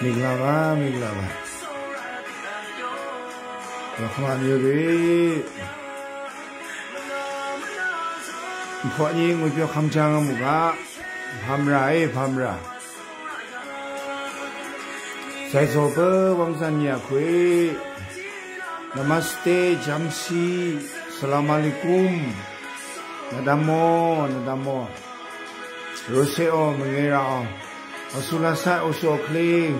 Miglava. Come on, you Pony with your Kamchanga Muga, Pamra. Says over Wangsanya Kwe, Namaste, Jamsi, Salam Alaikum, Nadamo, Roseo, Mangera, Osulasa, Oso Clay.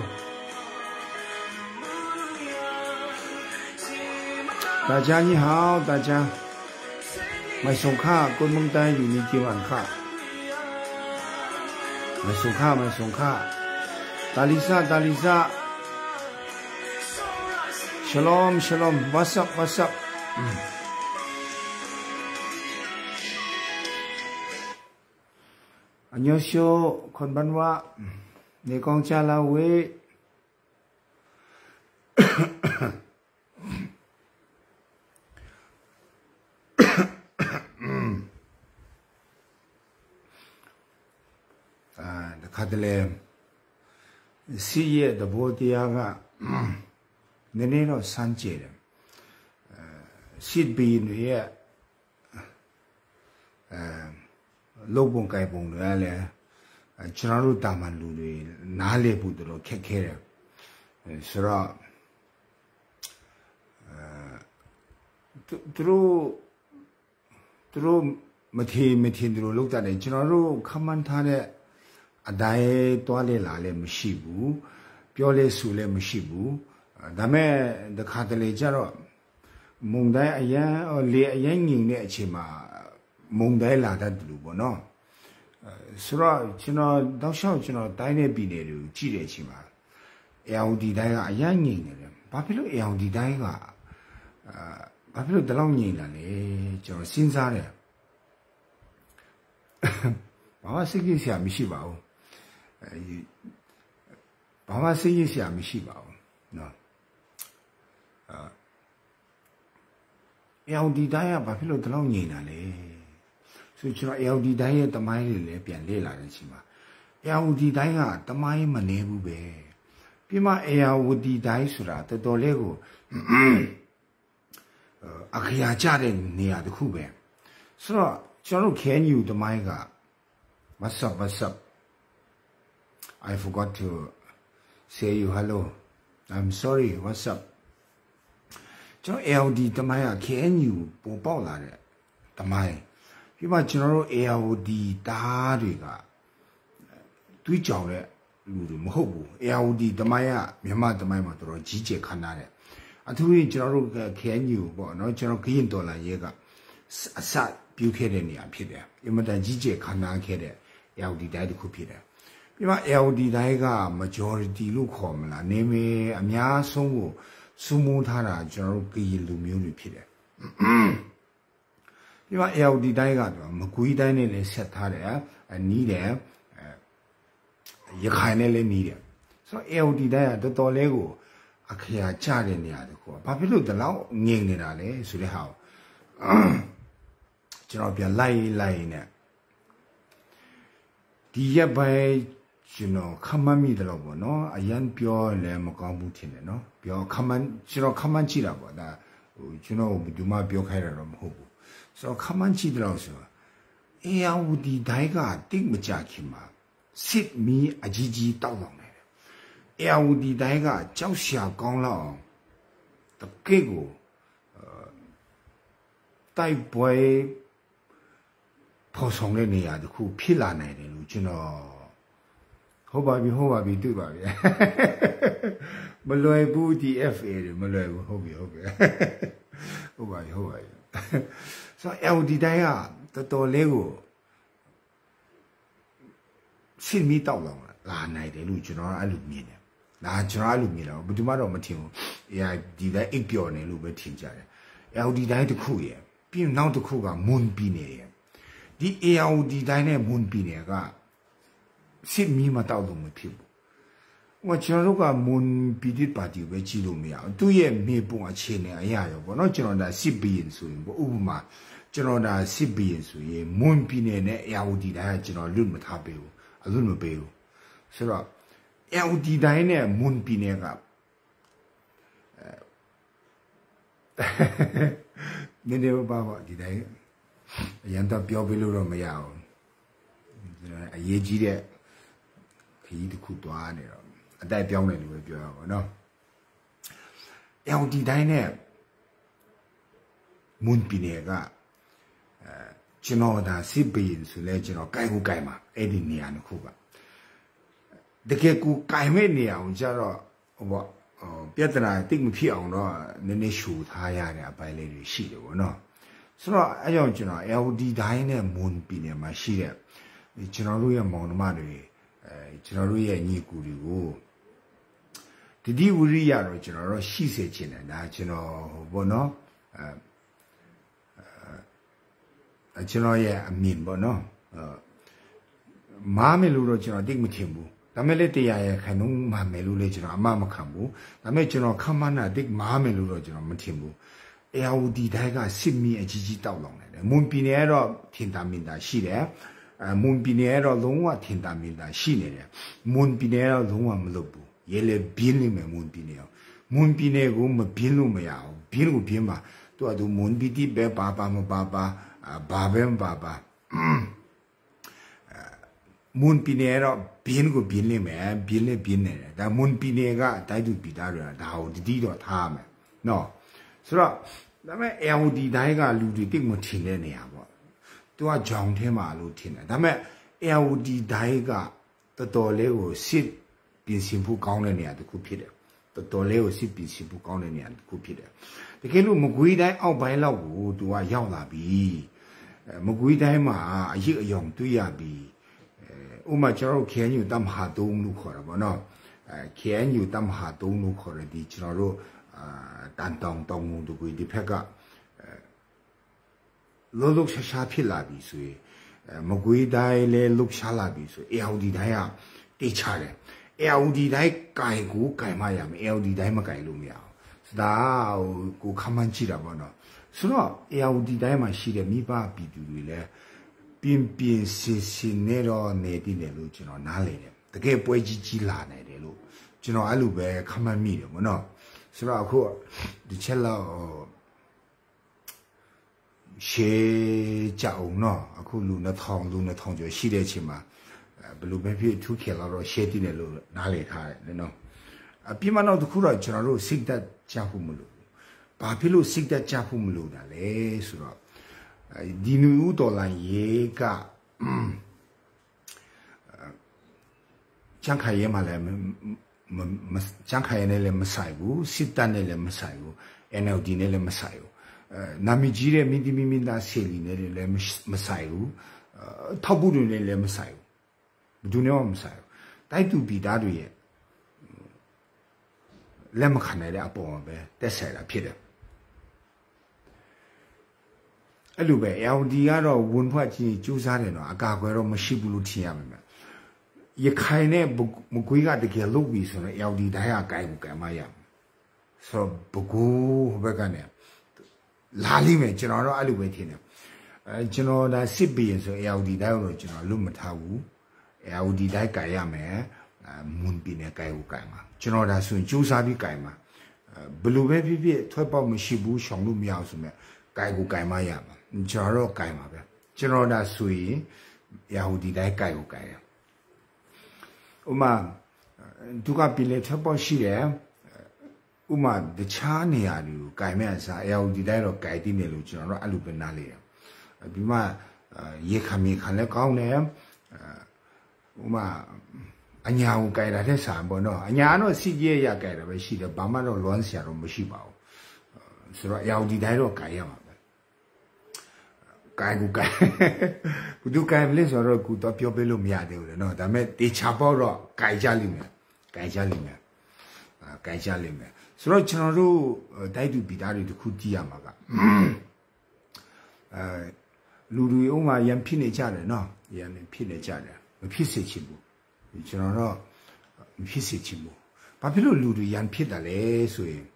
Daja ni hao, Daja. Mai song kha, con mong tai yu ni kiêu an kha. Mai song kha. Talisa. Shalom. What's up? Annyeonghaseyo, konbanwa. Ne kong cha la we. Kadle siye the botiaga Neneno Sanchez Sid being here Lobon Kaibong Rale Chanaru Tamanlu Nale Budro Kekere Sura through Matindro looked at it Chanaru Kamantane Adae toile lale mashibu, piole sule mashibu. Dame the cattle jaro Mungdai aya or le yanging ne chima Mungdai lada dubono. Sura chino dosho chino dine bineru, chile chima. Eaudi daiga yanging, Papilo eaudi daiga. Papilo the long yin, Joe Sinzare. Baba Sigisia Mishibao. Baba Sigisia Mishibao. No. Eaudi dia, Papilo the long yin. So you know, Eaudi dia the mile pian lela and chima. Eaudi dia, the my manebu be. Pima Eaudi daisura, the dolego. Akia Jaren near the Kube. So, Choro, can you the maiga? What's up? I forgot to say you hello. I'm sorry, what's up? Choro LD Tamaya, can you Bobola? Tamai. You might general LD Dariga. Twitch Ludum Hobu, LD Tamaya, Yama Tamama, or GJ Canare. I told you, General, can you, but no General Quintola Yega. Sat Buchanan Peter. You might a GJ Cana Kede. LD died Cupida. You are LD Daiga, majority look home, la name a mia songo, Sumutara, General Gilu repeated. You are LD Daiga, Maguidane Setare, and neither Yakanele neither. So LD Dia, the Dolego, Akia Chad in the other core. Papilu the law, Ning, so the how. General be a lie. Dia by Kamami the lobo, no, a young pure Lemocambutin, no, pure common, Comanchi labo, that, Duma Biocaram hobo. So Comanchi also. Ea would the Daiga, dig Majakima, sit me a Gigi Dawlong. Ea would the Daiga, Josia gone long. The Kego, Type boy. Posong le ya ku phila nai de lu chino ho ba bi tu ba bi ma loi bu DFA de ma loi bu ho bi ho ba so LD dai ga to le ko sin mi taw long la nai de lu chino a lu mi ne la chino a lu mi la bu du ma do ma thin ya di dai ik pyo ne lu be thin ja de LD dai tu khu ye pi naw tu khu ga mun pi ne ye The AOD Dine Moonpinega sit me matadum people. What Chanoga moon bidit party with Chilumia, 2 year me pung a chain a yayo, not Chanoda Sibian swing, but Uma, Chanoda Sibian swing, Moonpine, AOD, I had General Lumat Habel, a Lumabel. So, LD တိုင်းနဲ့မွန်ပြည်နယ်ကနည်းနည်းပါပါဒီတိုင်းအရင်တော့ပြောပြလို့တော့မရအောင်အရေးကြီးတဲ့ခရီးတစ်ခုသွားနေတော့အတိုက်ပြောင်းတယ်လို့ပဲပြောရပါတော့ LD တိုင်းနဲ့မွန်ပြည်နယ်ကကျွန်တော်ဒါစစ်ဘရင်ဆိုလဲကျွန်တော်ကိုင်ကိုကိုင်မှာအဲ့ဒီနေရာတစ်ခုပါတကယ်ကိုကိုင်မဲ့နေရာအောင်ကြတော့ဟိုပေါ့ပြဿနာတိတ်မဖြစ်အောင်တော့နည်းနည်းရှူထားရတဲ့အပိုင်းလေးတွေရှိတယ်ဗောနော်ဆိုတော့အဲ့ကြောင့်ကျွန်တော် LD တိုင်းနဲ့မွန်ပြည်နယ်မှာရှိတဲ့ကျွန်တော်တို့ရဲ့မောင်နှမတွေကျွန်တော်တို့ရဲ့ညီကူတွေကိုတတိဝရိယတော့ကျွန်တော်တို့ရှိစေချင်တယ်ဒါကျွန်တော်ဗောနော်ကျွန်တော်ရဲ့အမြင်ဗောနော်မားမယ်လို့တော့ကျွန်တော်တိတ်မထင်ဘူးဒါမဲ့လေတရားရဲ့ခံတော့မားမယ်လို့လေကျွန်တော်အမှမခံဘူးဒါမဲ့ကျွန်တော်ခမနာတိတ်မားမယ်လို့တော့ကျွန်တော်မထင်ဘူးAOD တိုင်းကစစ်မီအကြီးကြီးတောက်လောင်နေတယ်မွန်ပြည်နယ်ကတော့ထင်သာမြင်သာရှိတယ်မွန်ပြည်နယ်ကတော့လုံးဝထင်သာမြင်သာရှိနေတယ်မွန်ပြည်နယ်ကတော့လုံးဝမလုပ်ဘူးရဲလေပြင်းနေမယ်မွန်ပြည်နယ်ကိုမပြင်းလို့မရအောင်ပြင်းလို့ပြင်းပါသူမွန်ပြည်တီပဲပါမပါဘာပဲပါမွန်ပြည်နယ်တော့ပြင်းကိုပြင်းနေမယ်ပြင်းနေတယ်ဒါမွန်ပြည်နယ်ကတိုက်သူပြည်သားတွေကဒါကိုတတိတော့ထားမယ်နော်ဆိုတော့ဒါပေမဲ့ LD တိုင်းကလူတွေတိတ်မထင်တဲ့နေရာပေါ့သူကကြောင်ထဲမှာလို့ထင်တယ်ဒါပေမဲ့ LD တိုင်းကတော်တော်လေးကိုစစ်ပြင်ဆင်ဖို့ကောင်းတဲ့နေရာတစ်ခုဖြစ်တယ်တော်တော်လေးကိုစစ်ပြင်ဆင်ဖို့ကောင်းတဲ့နေရာတစ်ခုဖြစ်တယ်တကယ်လို့မကွေးတိုင်းအောက်ပိုင်းလောက်ကိုသူကရောက်လာပြီမကွေးတိုင်းမှာအရစ်အယောင်တွေ့ရပြီဥမာကျွန်တော်တို့ KNU တမဟာ3လို့ခေါ်တာပေါ့နော်KNU တမဟာ3လို့ခေါ်တယ်ဒီကျွန်တော်တို့တန်တောင်တောင်ငုံတို့ကိုဒီဖက်ကလောရှာဖြစ်လာပြီဆိုရင်မကွေးတိုင်းလဲလှုပ်ရှားလာပြီဆို AOD တိုင်းကတိတ်ချတယ် AOD တိုင်းကင်ကိုကင်မရမယ် AOD တိုင်းမကင်လို့မရအောင်ဒါကိုခမှန်းကြည့်တာပေါ့နော်ဆိုတော့ AOD တိုင်းမှာရှိတဲ့မိဘပြည်သူတွေလဲပြင်းစင်နေတော့နေတည်တယ်လို့ကျွန်တော်နားလည်တယ်တကယ်ပွဲကြီးလာနေတယ်လို့ကျွန်တော်အဲ့လိုပဲခမှန်းမိတယ်ပေါ့နော်ဆိုတော့အခုဒီချက်လောက်ရှေးကြအောင်နော်အခုလူ2000ကျော်ရှိတဲ့အချိန်မှာဘယ်လိုပဲဖြစ်ထူးခေလာတော့ရှေးတည်တယ်လို့နားလည်ထားတယ်နော်အပြစ်မနောက်တစ်ခုတော့ကျွန်တော်တို့စိတ်သက်ကြဖို့မလို့ဘာဖြစ်လို့စိတ်သက်ကြဖို့မလို့တာလဲဆိုတော့ဒီနူဦးတော်လိုင်းရေကချန်ခိုင်ရဲမှာလည်းချန်ခိုင်နဲ့လည်းမဆိုင်ဘူးစစ်တပ်နဲ့လည်းမဆိုင်ဘူး NLD နဲ့လည်းမဆိုင်ဘူးနာမည်ကြီးတဲ့မိမိသားဆေလီနဲ့လည်းမဆိုင်ဘူးထောက်ဖို့တွေနဲ့လည်းမဆိုင်ဘူးဘယ်သူနဲ့မှမဆိုင်ဘူးတိုက်သူပြည်သားတွေရဲ့လက်မခံနိုင်တဲ့အပေါ်မှာပဲတက်ဆိုင်တာဖြစ်တယ်အဲ့လိုပဲ LD ကတော့ဝန်ဖွဲ့ချင်းစူးစမ်းတယ်တော့အကာအကွယ်တော့မရှိဘူးလို့ထင်ရမှာရခိုင်နဲ့မကွေးကတကယ်လုပ်ပြီဆိုတော့ LD တိုင်းကကိုင်ကိုကင်မရဆိုတော့ဘကူဘက်ကနေလာလိမ့်မယ်ကျွန်တော်တော့အဲ့လိုပဲထင်တယ်ကျွန်တော်ဒါစစ်ဘီရင်ဆို LD တိုင်းတော့ကျွန်တော်လွတ်မထားဘူး LD တိုင်းကင်ရမယ်မွန်ပြည်နယ်ကိုင်ကိုကင်မှာကျွန်တော်ဒါဆိုရင်စူးစမ်းပြီးကင်မှာဘလို့ပဲဖြစ်ဖြစ်ထွက်ပေါက်မရှိဘူးရှောင်လို့မရအောင်ဆိုမဲ့ကိုင်ကိုကင်မရမှာကျွန်တော်တော့ကင်ပါပဲကျွန်တော်ဒါဆိုရင်ယာဟူဒီတိုင်းကိုင်ကိုကင်ရဥမာဒုက္ခပြည်လေထွက်ပေါက်ရှိတယ်ဥမာတခြားနေရာတွေကိုကင်မဲ့အစားယာဟူဒီတိုင်းတော့ကင်တည်နေလို့ကျွန်တော်တော့အဲ့လိုပဲနားလေတယ်ဒီမှာရေခမီခံလည်းကောင်းတယ်ဥမာအညာကိုကင်တာတဲ့ဆာပေါ့နော်အညာတော့စီကြီးရကင်တာပဲရှိတယ်ဘာမှတော့လွမ်းစရာတော့မရှိပါဘူးဆိုတော့ယာဟူဒီတိုင်းတော့ကင်ရမှာကိုင်ကိုကိုင်ဘူးသူကိုင်မလဲဆိုတော့ကိုတော့ပြောပေးလို့မရသေးဘူးလေနော်ဒါပေမဲ့တေချာပေါ့တော့ကိုင်ကြလိမ့်မယ်ဆိုတော့ကျွန်တော်တို့တိုက်သူပြည်သားတွေတခုကြည့်ရမှာကလူတွေဥမာရန်ဖြစ်နေကြတယ်နော်ရန်ဖြစ်နေကြတယ်မဖြစ်စေချင်ဘူးကျွန်တော်တော့မဖြစ်စေချင်ဘူးဘာဖြစ်လို့လူတွေရန်ဖြစ်တာလဲဆိုရင်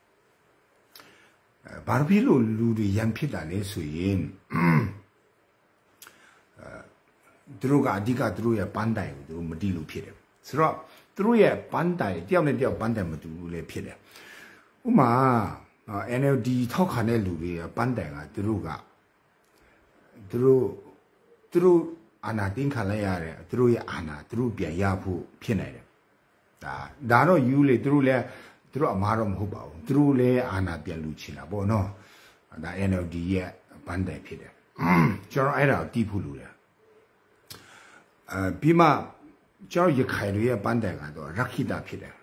ဘာဖြစ်လို့လူတွေရန်ဖြစ်တာလဲဆိုရင်သူတို့ကအဓိကသူတို့ရဲ့ပန်းတိုင်ကိုသူတို့မတီးလို့ဖြစ်တယ်ဆိုတော့သူတို့ရဲ့ပန်းတိုင်တယောက်နဲ့တယောက်ပန်းတိုင်မတူဘူးလေဖြစ်တယ်ဥမာNLD ထောက်ခံတဲ့လူတွေကပန်းတိုင်ကသူတို့အာဏာသိမ်းခံလိုက်ရတယ်သူတို့ရဲ့အာဏာသူတို့ပြန်ရဖို့ဖြစ်နေတယ်ဒါတော့ယူလေသူတို့အမားတော့မဟုတ်ပါဘူးသူတို့လည်းအာဏာပြန်လူချင်တာပေါ့နော်ဒါ NLD ရဲ့ပန်းတိုင်ဖြစ်တယ်ကျွန်တော်အဲ့ဒါကိုတီးဖို့လူတယ်ပြီးမှကျွန်တော်ရခိုင်တွေရဲ့ပန်းတိုင်ကတော့ရခိတာဖြစ်တယ်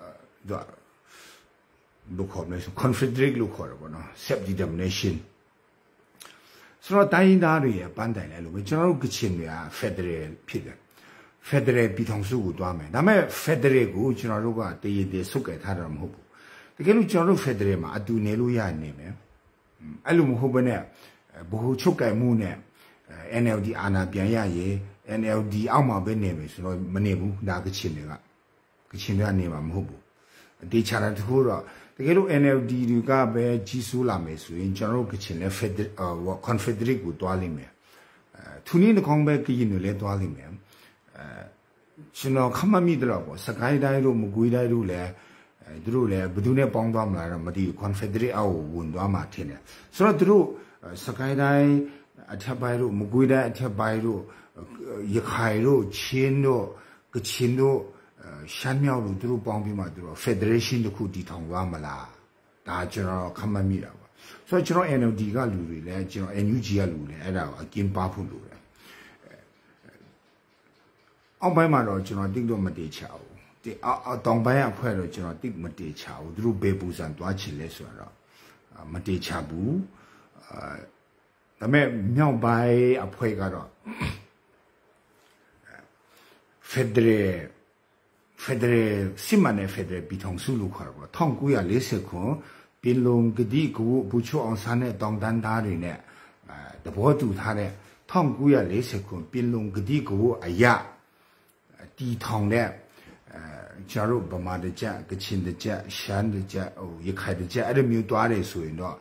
လို့ခေါ်မယ် Confederate လို့ခေါ်တယ်ပေါ့နော် self determination ဆိုတော့တိုင်းရင်းသားတွေရဲ့ပန်းတိုင်လဲလို့ပဲကျွန်တော်တို့ကချင်တွေက Federal ဖြစ်တယ် Federal ပြည်ထောင်စုကိုတွားမယ်ဒါပေမဲ့ Federal ကိုကျွန်တော်တို့ကတည်ရည်စုပ်ကဲထားတာမဟုတ်ဘူးတကယ်လို့ကျွန်တော်တို့ Federal မှာအတူနေလို့ရနေမယ်အဲ့လိုမဟုတ်ဘဲနဲ့ဘ ഹു ချုပ်ကဲမှုနဲ့ NLD အာဏာပြန်ရရင် NLD အောက်မှာပဲနေမယ်ဆိုတော့မနေဘူးဒါကချင်တွေကနေမှာမဟုတ်ဘူးအတေချာတာတခုတော့တကယ်လို့ NLD တွေကပဲကြီးစိုးလာမယ်ဆိုရင်ကျွန်တော်တို့ကချင်နဲ့ Confederate ကိုတွားလိမ့်မယ်သူနည်းတစ်ခေါက်ပဲကရင်တွေလည်းတွားလိမ့်မယ်ကျွန်တော်ခမမိတော့ပေါ့စကိုင်းတိုင်းတို့မကွေးတိုင်းတို့လည်းသူတို့လည်းဘယ်သူနဲ့ပေါင်းသွားမလားတော့မသိဘူး Confederate အောက်ကိုဝင်သွားမှာထင်တယ်ဆိုတော့သူတို့စကိုင်းတိုင်းအထက်ပိုင်းတို့မကွေးတိုင်းအထက်ပိုင်းတို့ရခိုင်တို့ချင်းတို့ကချင်တို့ရှမ်းမြောက်တို့သူတို့ပေါင်းပြီးမှသူတို့ Federation တစ်ခုတည်ထောင်သွားမလားဒါကျွန်တော်ခမမိတာပါဆိုတော့ကျွန်တော် NLD ကလူတွေလည်းကျွန်တော် NUG ကလူလည်းအဲ့ဒါကိုအကင်းပါဖို့လိုတယ်အောက်ပိုင်းမှာတော့ကျွန်တော်တိတ်တော့မတေချဘူးတောင်ပိုင်းအဖွဲ့တော့ကျွန်တော်တိတ်မတေချဘူးသူတို့ဘယ်ပူစံသွားချင်လဲဆိုတော့မတေချဘူးဒါပေမဲ့မြောက်ပိုင်းအဖွဲ့ကတော့ Federal စစ်မှန်တဲ့ Federal ပြည်ထောင်စုလို့ခေါ်တာပေါ့1940ခုပင်လုံကတိကိုဘူချိုအောင်ဆန်းတဲ့တောင်တန်းသားတွေနဲ့တဘောတူထားတဲ့1940ခုပင်လုံကတိကိုအရတီထောင်တဲ့ကျွန်တော်တို့ဗမာတကြကချင်တကြရှမ်းတကြရခိုင်တကြအဲ့လိုမျိုးတွားတယ်ဆိုရင်တော့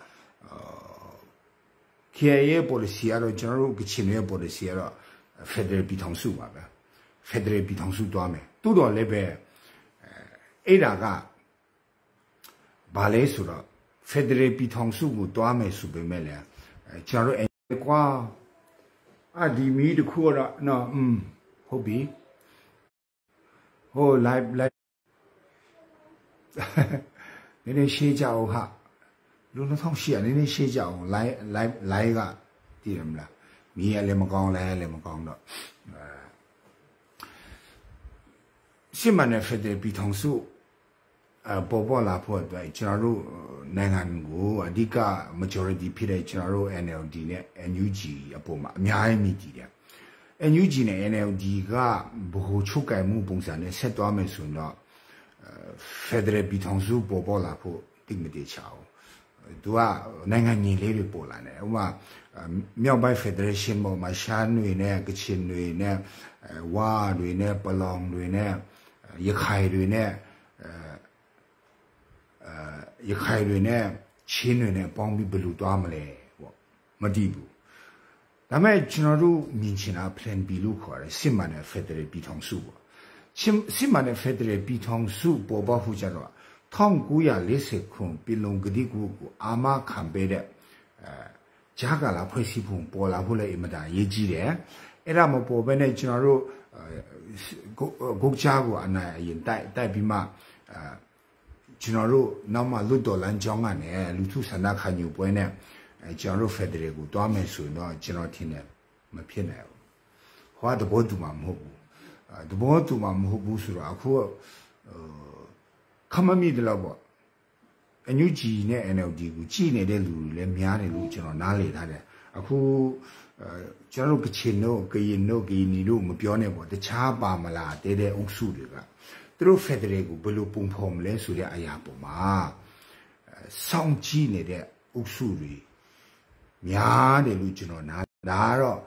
KIA policy ကတော့ကျွန်တော်တို့ကချင်ရဲ့ policy ကတော့ Federal ပြည်ထောင်စုပါပဲ Federal ပြည်ထောင်စုတွားမယ်တိုးတော်လည်းပဲအဲ့ဒါကဘာလဲဆိုတော့ Federal ပြည်ထောင်စုကိုတွားမယ်ဆိုပေမဲ့လည်းကျွန်တော်တို့ကွာဒီမီတခုတော့နော်ဟုတ်ပြီဟို live နည်းနည်းရှင်းကြအောင်ဟာလူ2008နည်းနည်းရှင်းကြအောင် live ကတည်ရမလားမီးရလည်းမကောင်းလည်းမကောင်းတော့စစ်မှန်တဲ့ Federal ပြည်ထောင်စုပေါ်လာဖို့အတွက်ကျွန်တော်တို့နိုင်ငံကိုအဓိက majority ဖြစ်တဲ့ကျွန်တော်တို့ NLD နဲ့ NUG အပေါ်မှာအများကြီးမြည်ကြည့်တယ် NUG နဲ့ NLD ကဘ ഹു ချုပ်ကဲမှုပုံစံနဲ့ဆက်သွားမယ်ဆိုရင်တော့ Federal ပြည်ထောင်စုပေါ်လာဖို့တိတ်မတေချဘူးသူကနိုင်ငံညီလေးတွေပေါ်လာတယ်ဥပမာမြောက်ပိုင်း Federation ပေါ်မှာရှမ်းတွေနဲ့ကချင်တွေနဲ့ဝါတွေနဲ့ပလောင်တွေနဲ့ရခိုင်တွေနဲ့ရခိုင်တွေနဲ့ချင်းတွေနဲ့ပေါင်းပြီးဘယ်လိုတွားမလဲပေါ့မတည်ဘူးဒါပေမဲ့ကျွန်တော်တို့မြင်ချင်တာ plan B လို့ခေါ်တယ်စစ်မှန်တဲ့ Federal ပြည်ထောင်စုပေါ့စစ်မှန်တဲ့ Federal ပြည်ထောင်စုပေါ်ပေါက်ဖို့ကြတော့1940ခုပြည်လုံကတိကိုအာမခံပေးတဲ့ဂျာကာလာဖွဲ့စည်းပုံပေါ်လာဖို့လည်းအင်မတန်အရေးကြီးတယ်အဲ့ဒါမပေါ်ဘဲနဲ့ကျွန်တော်တို့ဂုတ်ချာကိုအနိုင်အရင်တိုက်ပြီးမှကျွန်တော်တို့နောက်မှလွတ်တော်လမ်းကြောင်းကနေလူထုဆန္ဒခံယူပွဲနဲ့ကျွန်တော်တို့ Federal ကိုတွားမယ်ဆိုရင်တော့ကျွန်တော်ထင်တယ်မဖြစ်နိုင်ဘူးဟောတဘောတူမှာမဟုတ်ဘူးတဘောတူမှာမဟုတ်ဘူးဆိုတော့အခုခမမိတယ်လို့ပေါ့အညူဂျီနဲ့ NLD ကိုကြည်နေတဲ့လူတွေလည်းများတယ်လို့ကျွန်တော်နားလည်ထားတယ်အခုကျွန်တော်တို့ကချင်တို့ကရင်တို့ကရင်နီတို့မပြောနဲ့ပေါ့တခြားပါမလားတဲ့အုပ်စုတွေကသူတို့ Federal ကိုဘယ်လိုပုံဖော်မလဲဆိုတဲ့အရာပေါ်မှာစောင့်ကြည့်နေတဲ့အုပ်စုတွေများတယ်လို့ကျွန်တော်နားဒါကတော့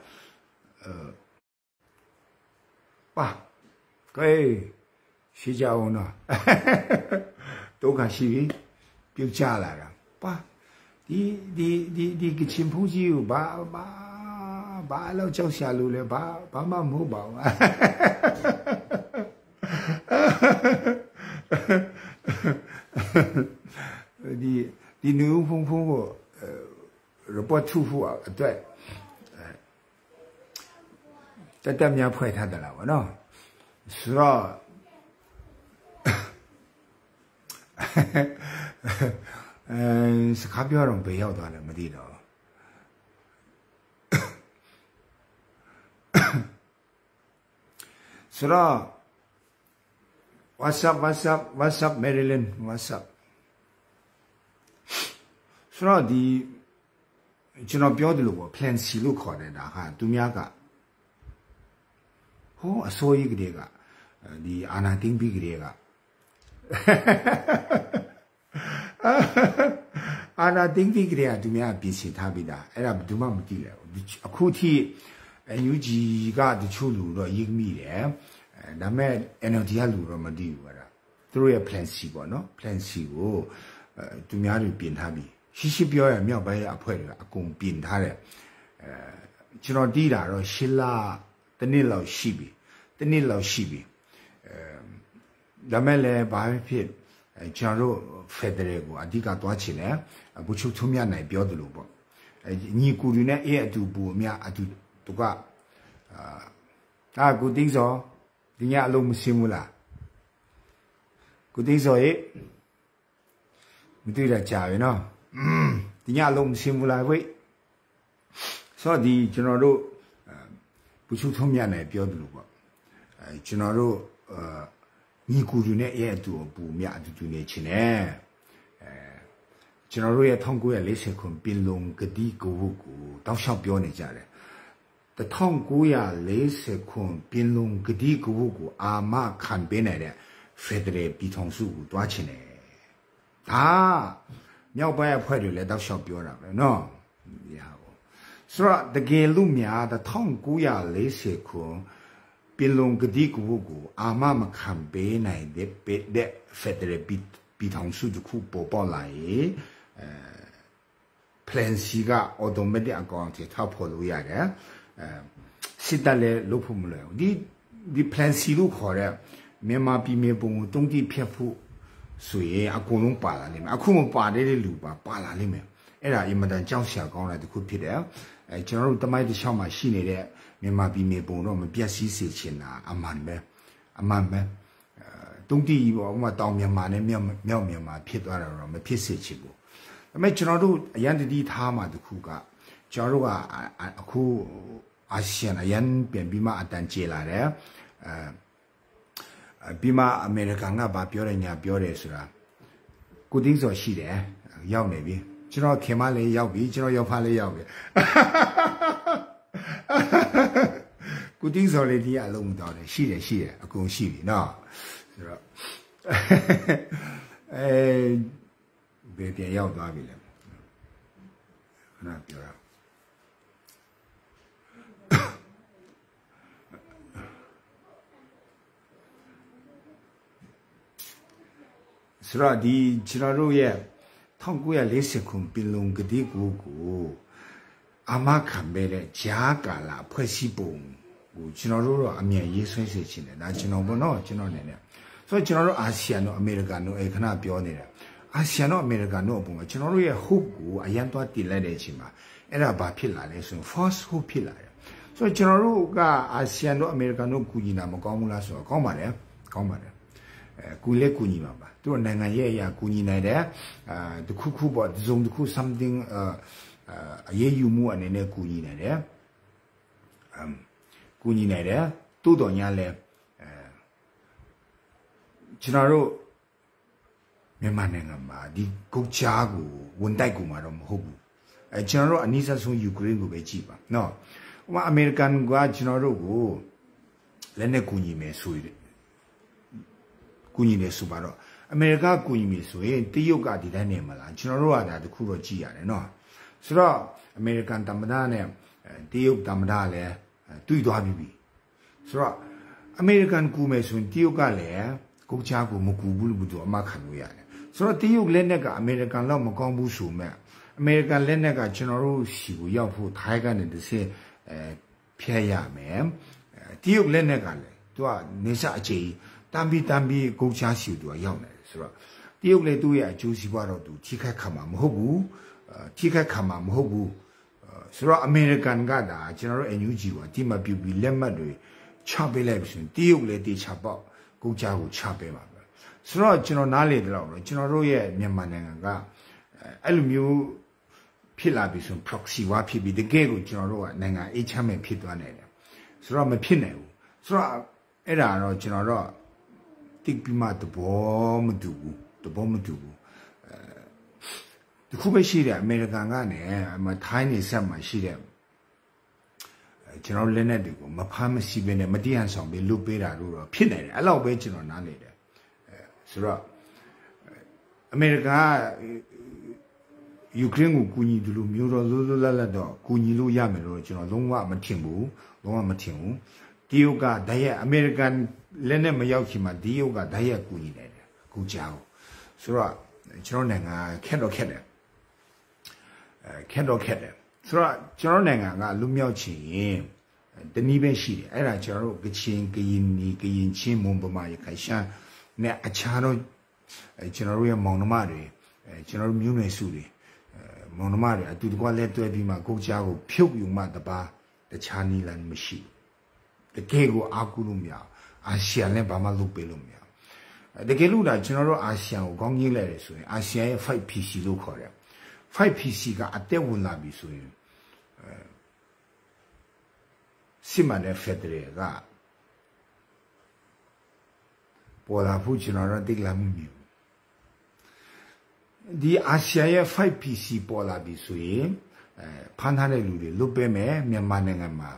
ပါကဲရှိကြအောင်နော်ဒုက္ခရှိပြီပြုတ်ချလာတာပါဒီကချင်ဖူးကြီးကိုဘာလို့ကြောက်ရှာလို့လဲဘာမှမဟုတ်ပါဘူး你牛风风我report 出户啊，对，这点面破他的了，我喏，是了，是卡表上不要的了，没得了。是了 ，What's up, Marilyn? What's up? 是了，就那表的路，plan C 路考的那哈，都面个，哦，所以个这个，你安那顶比个这个，安那顶比个这个，都面比其他比的，哎呀，都蛮不低了，苦体。有几个的出路了1米的，那么 NLT 下路了没得有了，都是 plan C 吧喏 ，plan C 哦，都面就变他比，西表也没有把阿婆的阿公变他的，就那地啦，然新啦，等你老西比，那么嘞把片，假如发的那个阿地个多钱呢？不出出面来表的路不，你顾虑呢也都不面啊都。都个古丁说，今日路唔行啦。古丁说诶，唔对啦，假的喏。今日路唔行啦喂，所以就那路不出出面来表的路个，就那路你顾虑呢也都不面都年轻呢，就那路也通过也来些看变龙个地个个到小表呢家嘞。的汤锅呀，类似看变龙个地个个阿妈看边来的，发的来比汤水多少钱呢？啊，要不然快点来到小表上了喏，然后说这个路面的汤锅呀，类似看变龙个地个个阿妈们看边来的，别的发的来比汤水就苦包来，plan C 个我都没得讲这他跑路呀的。是的嘞，老婆们来，你 plan C 路考的，面嘛比面帮东地偏铺，水啊，公龙扒拉里面，啊，库们扒的路吧，扒拉里面，哎呀，伊么当讲下讲来就可撇的，假如他妈的小马西来的，面嘛比面帮我们别洗洗钱呐，阿慢呗，东地我们当面嘛呢，面嘛撇多了，我们撇洗钱不，那么假如人家地他嘛就苦个，假如苦。阿西那人变比嘛阿丹接来的，比嘛阿美国啊把表人家表的是啦，固定说是的，要那边，只要天马来要边，只要要怕来要边，固定说的你也弄不到的，是的，恭喜你喏，是吧？别点要多少边了，那表了。是啦，你其他肉也，汤锅也类似看变龙个地姑姑，阿妈看白了，加干啦，破西崩，其他肉阿面也算是起来，那其他不孬，其他那，所以其他肉阿西安诺、美国干诺，哎，看那表呢，阿西安诺、美国干诺不嘛，其他肉也好古，阿yan多地来的去嘛，哎那把皮来的说，fast 好皮来的，所以其他肉个阿西安诺、美国干诺估计那么讲不啦说，讲嘛的。估来估你嘛吧，都是那个也呀，估你来的，都苦吧，种的苦 something， 也有么那估你来的，估你来的，多少年来，其他肉，没嘛那个嘛，你国家个问题个嘛都没好个，其他肉你是从乌克兰个为主吧，喏，我们 American 个其他肉个，人家估你没属于的。估计来说吧咯，美国估计没说，第一个地带呢嘛啦，其他罗啊的苦罗几样的喏，是咯，美国大么大呢？第一大么大嘞？对多比，是咯，美国估没说，第一个嘞，国家估没估不多，嘛看不样的，是咯，第一个嘞那个美国老么讲不说嘛，美国嘞那个其他罗西部要付台湾的这些便宜没，第一个嘞那个嘞，对吧？你啥子？ တန်ပြီးကိုချားစီတူရောက်နေတယ်ဆိုတော့တရုတ်လည်းသူ့ရဲ့အကျိုးစီးပွားတော့သူထိခိုက်ခါမှာမဟုတ်ဘူးထိခိုက်ခါမှာမဟုတ်ဘူးဆိုတော့အမေရိကန်ကဒါကျွန်တော်တို့ NUG ကိုအတိမပြုပြီးလက်မှတ်တွေချပေးလိုက်ပြီဆိုရင်တရုတ်လည်းတေချာပေါက်ကိုချားကိုချပေးပါပဲဆိုတော့ကျွန်တော်နားလေတော့ကျွန်တော်တို့ရဲ့မြန်မာနိုင်ငံကအဲ့လိုမျိုးဖြစ်လာပြီဆိုရင် proxy ဝါဖြစ်ပြီးတကယ်ကိုကျွန်တော်တို့ကနိုင်ငံအေးချမ်းမဲ့ဖြစ်သွားနိုင်တယ်ဆိုတော့မဖြစ်နိုင်ဘူးဆိုတော့အဲ့ဒါတော့ကျွန်တော်တို့တိပြီးမှသဘောမတူဘူးတခုပဲရှိတယ်အမေရိကန်ကနေထိုင်းနေဆက်မှာရှိတယ်ကျွန်တော်လက်နဲ့တွေကိုမဖမ်းမဆီးဘဲနဲ့မတရားဆောင်ပြီးလုပေးတာလို့တော့ဖြစ်နေတယ်အဲ့လောက်ပဲကျွန်တော်နားနေတယ်ဆိုတော့အမေရိကန်ယူကရိန်းကိုကူညီတယ်လို့မျိုးတော်လွတ်လပ်တော့ကူညီလို့ရမယ်လို့ကျွန်တော်လုံးဝမထင်ဘူးတရုတ်ကဓာတ်ရအမေရိကန်လက်နဲ့မရောက်ချင်မှတရုတ်ကဓာတ်ရကူညီနေတယ်ကူကြောင်ဆိုတော့ကျွန်တော်နိုင်ငံခက်တော့ခက်တယ်ဆိုတော့ကျွန်တော်နိုင်ငံကလူမြောက်ချင်ရင်တနည်းပဲရှိတယ်အဲ့ဒါကျွန်တော်တို့ကချင်ချင်းမွန်ပမာရခိုင်ရှမ်းနဲ့အခြားတော့ကျွန်တော်တို့ရဲ့မောင်နှမတွေကျွန်တော်တို့မျိုးနွယ်စုတွေမောင်နှမတွေအတူတကွလဲတွဲပြီးမှကိုကြားကိုဖြုတ်ယူမှတပါတခြားနည်းလမ်းမရှိတကယ်ကိုအာကူလို့မရအာဆီယံနဲ့ဘာမှလုပ်ပေးလို့မရတကယ်လို့ဒါကျွန်တော်တို့အာဆီယံကိုခေါင်းကြီးလိုက်တယ်ဆိုရင်အာဆီယံရဲ့ 5PC လို့ခေါ်တယ် 5PC ကအတက်ဝင်လာပြီဆိုရင်စစ်မှန်တဲ့ဖက်ဒရယ်ကပေါ်လာဖို့ကျွန်တော်တို့သိလာမှုမျိုးဒီအာဆီယံရဲ့ 5PC ပေါ်လာပြီဆိုရင်ဖမ်းထားတဲ့လူတွေလွတ်ပေးမယ်မြန်မာနိုင်ငံမှာ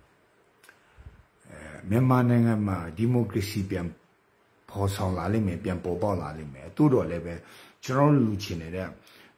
ဒီမိုကရေစီပြန်ပေါ်ဆောင်လာလိမ့်မယ်ပြန်ပေါ်ပေါက်လာလိမ့်မယ်တိုးတော်လည်းပဲကျွန်တော်လူချင်းနေတဲ့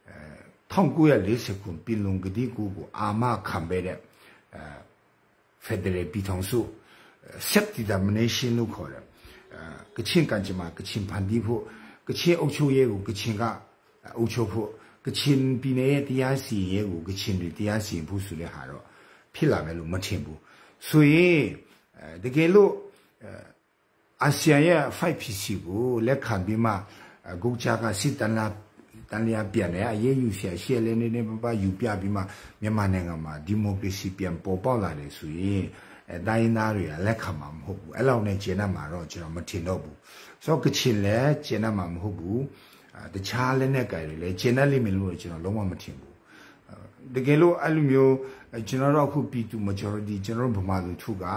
1940ခုပြည်လုံကတိကိုအာမခံပေးတဲ့Federal ပြည်ထောင်စု self-determination လို့ခေါ်တယ်ကချင်ကံကြမ္မာကချင်ဖန်တီးဖို့ကချင်အုပ်ချုပ်ရေးကိုကချင်ကအုပ်ချုပ်ဖို့ကချင်ပြည်နယ်ရဲ့တရားစီရင်ရေးကိုကချင်တွေတရားစီရင်ဖို့ဆိုတဲ့ဟာတော့ဖြစ်လာမယ်လို့မထင်ဘူးဆိုရင်တကယ်လို့အာဆီယံရဲ့ 5PC ကိုလက်ခံပြီးမှဂုတ်ချကစစ်တန်လျာပြန်တယ်အရေးယူရှယ်လေးနေပပယူပြပြီးမှမြန်မာနိုင်ငံမှာဒီမိုကရေစီပြန်ပေါ်ပေါက်လာတယ်ဆိုရင်တိုင်းသားတွေကလက်ခံမှာမဟုတ်ဘူးအဲ့လောက်နဲ့ကျင်းတတ်မှာတော့ကျွန်တော်မထင်တော့ဘူးဆိုတော့ကချင်လည်းကျင်းတတ်မှာမဟုတ်ဘူးတခြားလက်နဲ့ကြိုင်တွေလည်းကျင်းတတ်လိမ့်မယ်လို့ကျွန်တော်လုံးဝမထင်ဘူးတကယ်လို့အဲ့လိုမျိုးကျွန်တော်တို့အခုပြည်သူ majority ကျွန်တော်တို့ဗမာလူထုက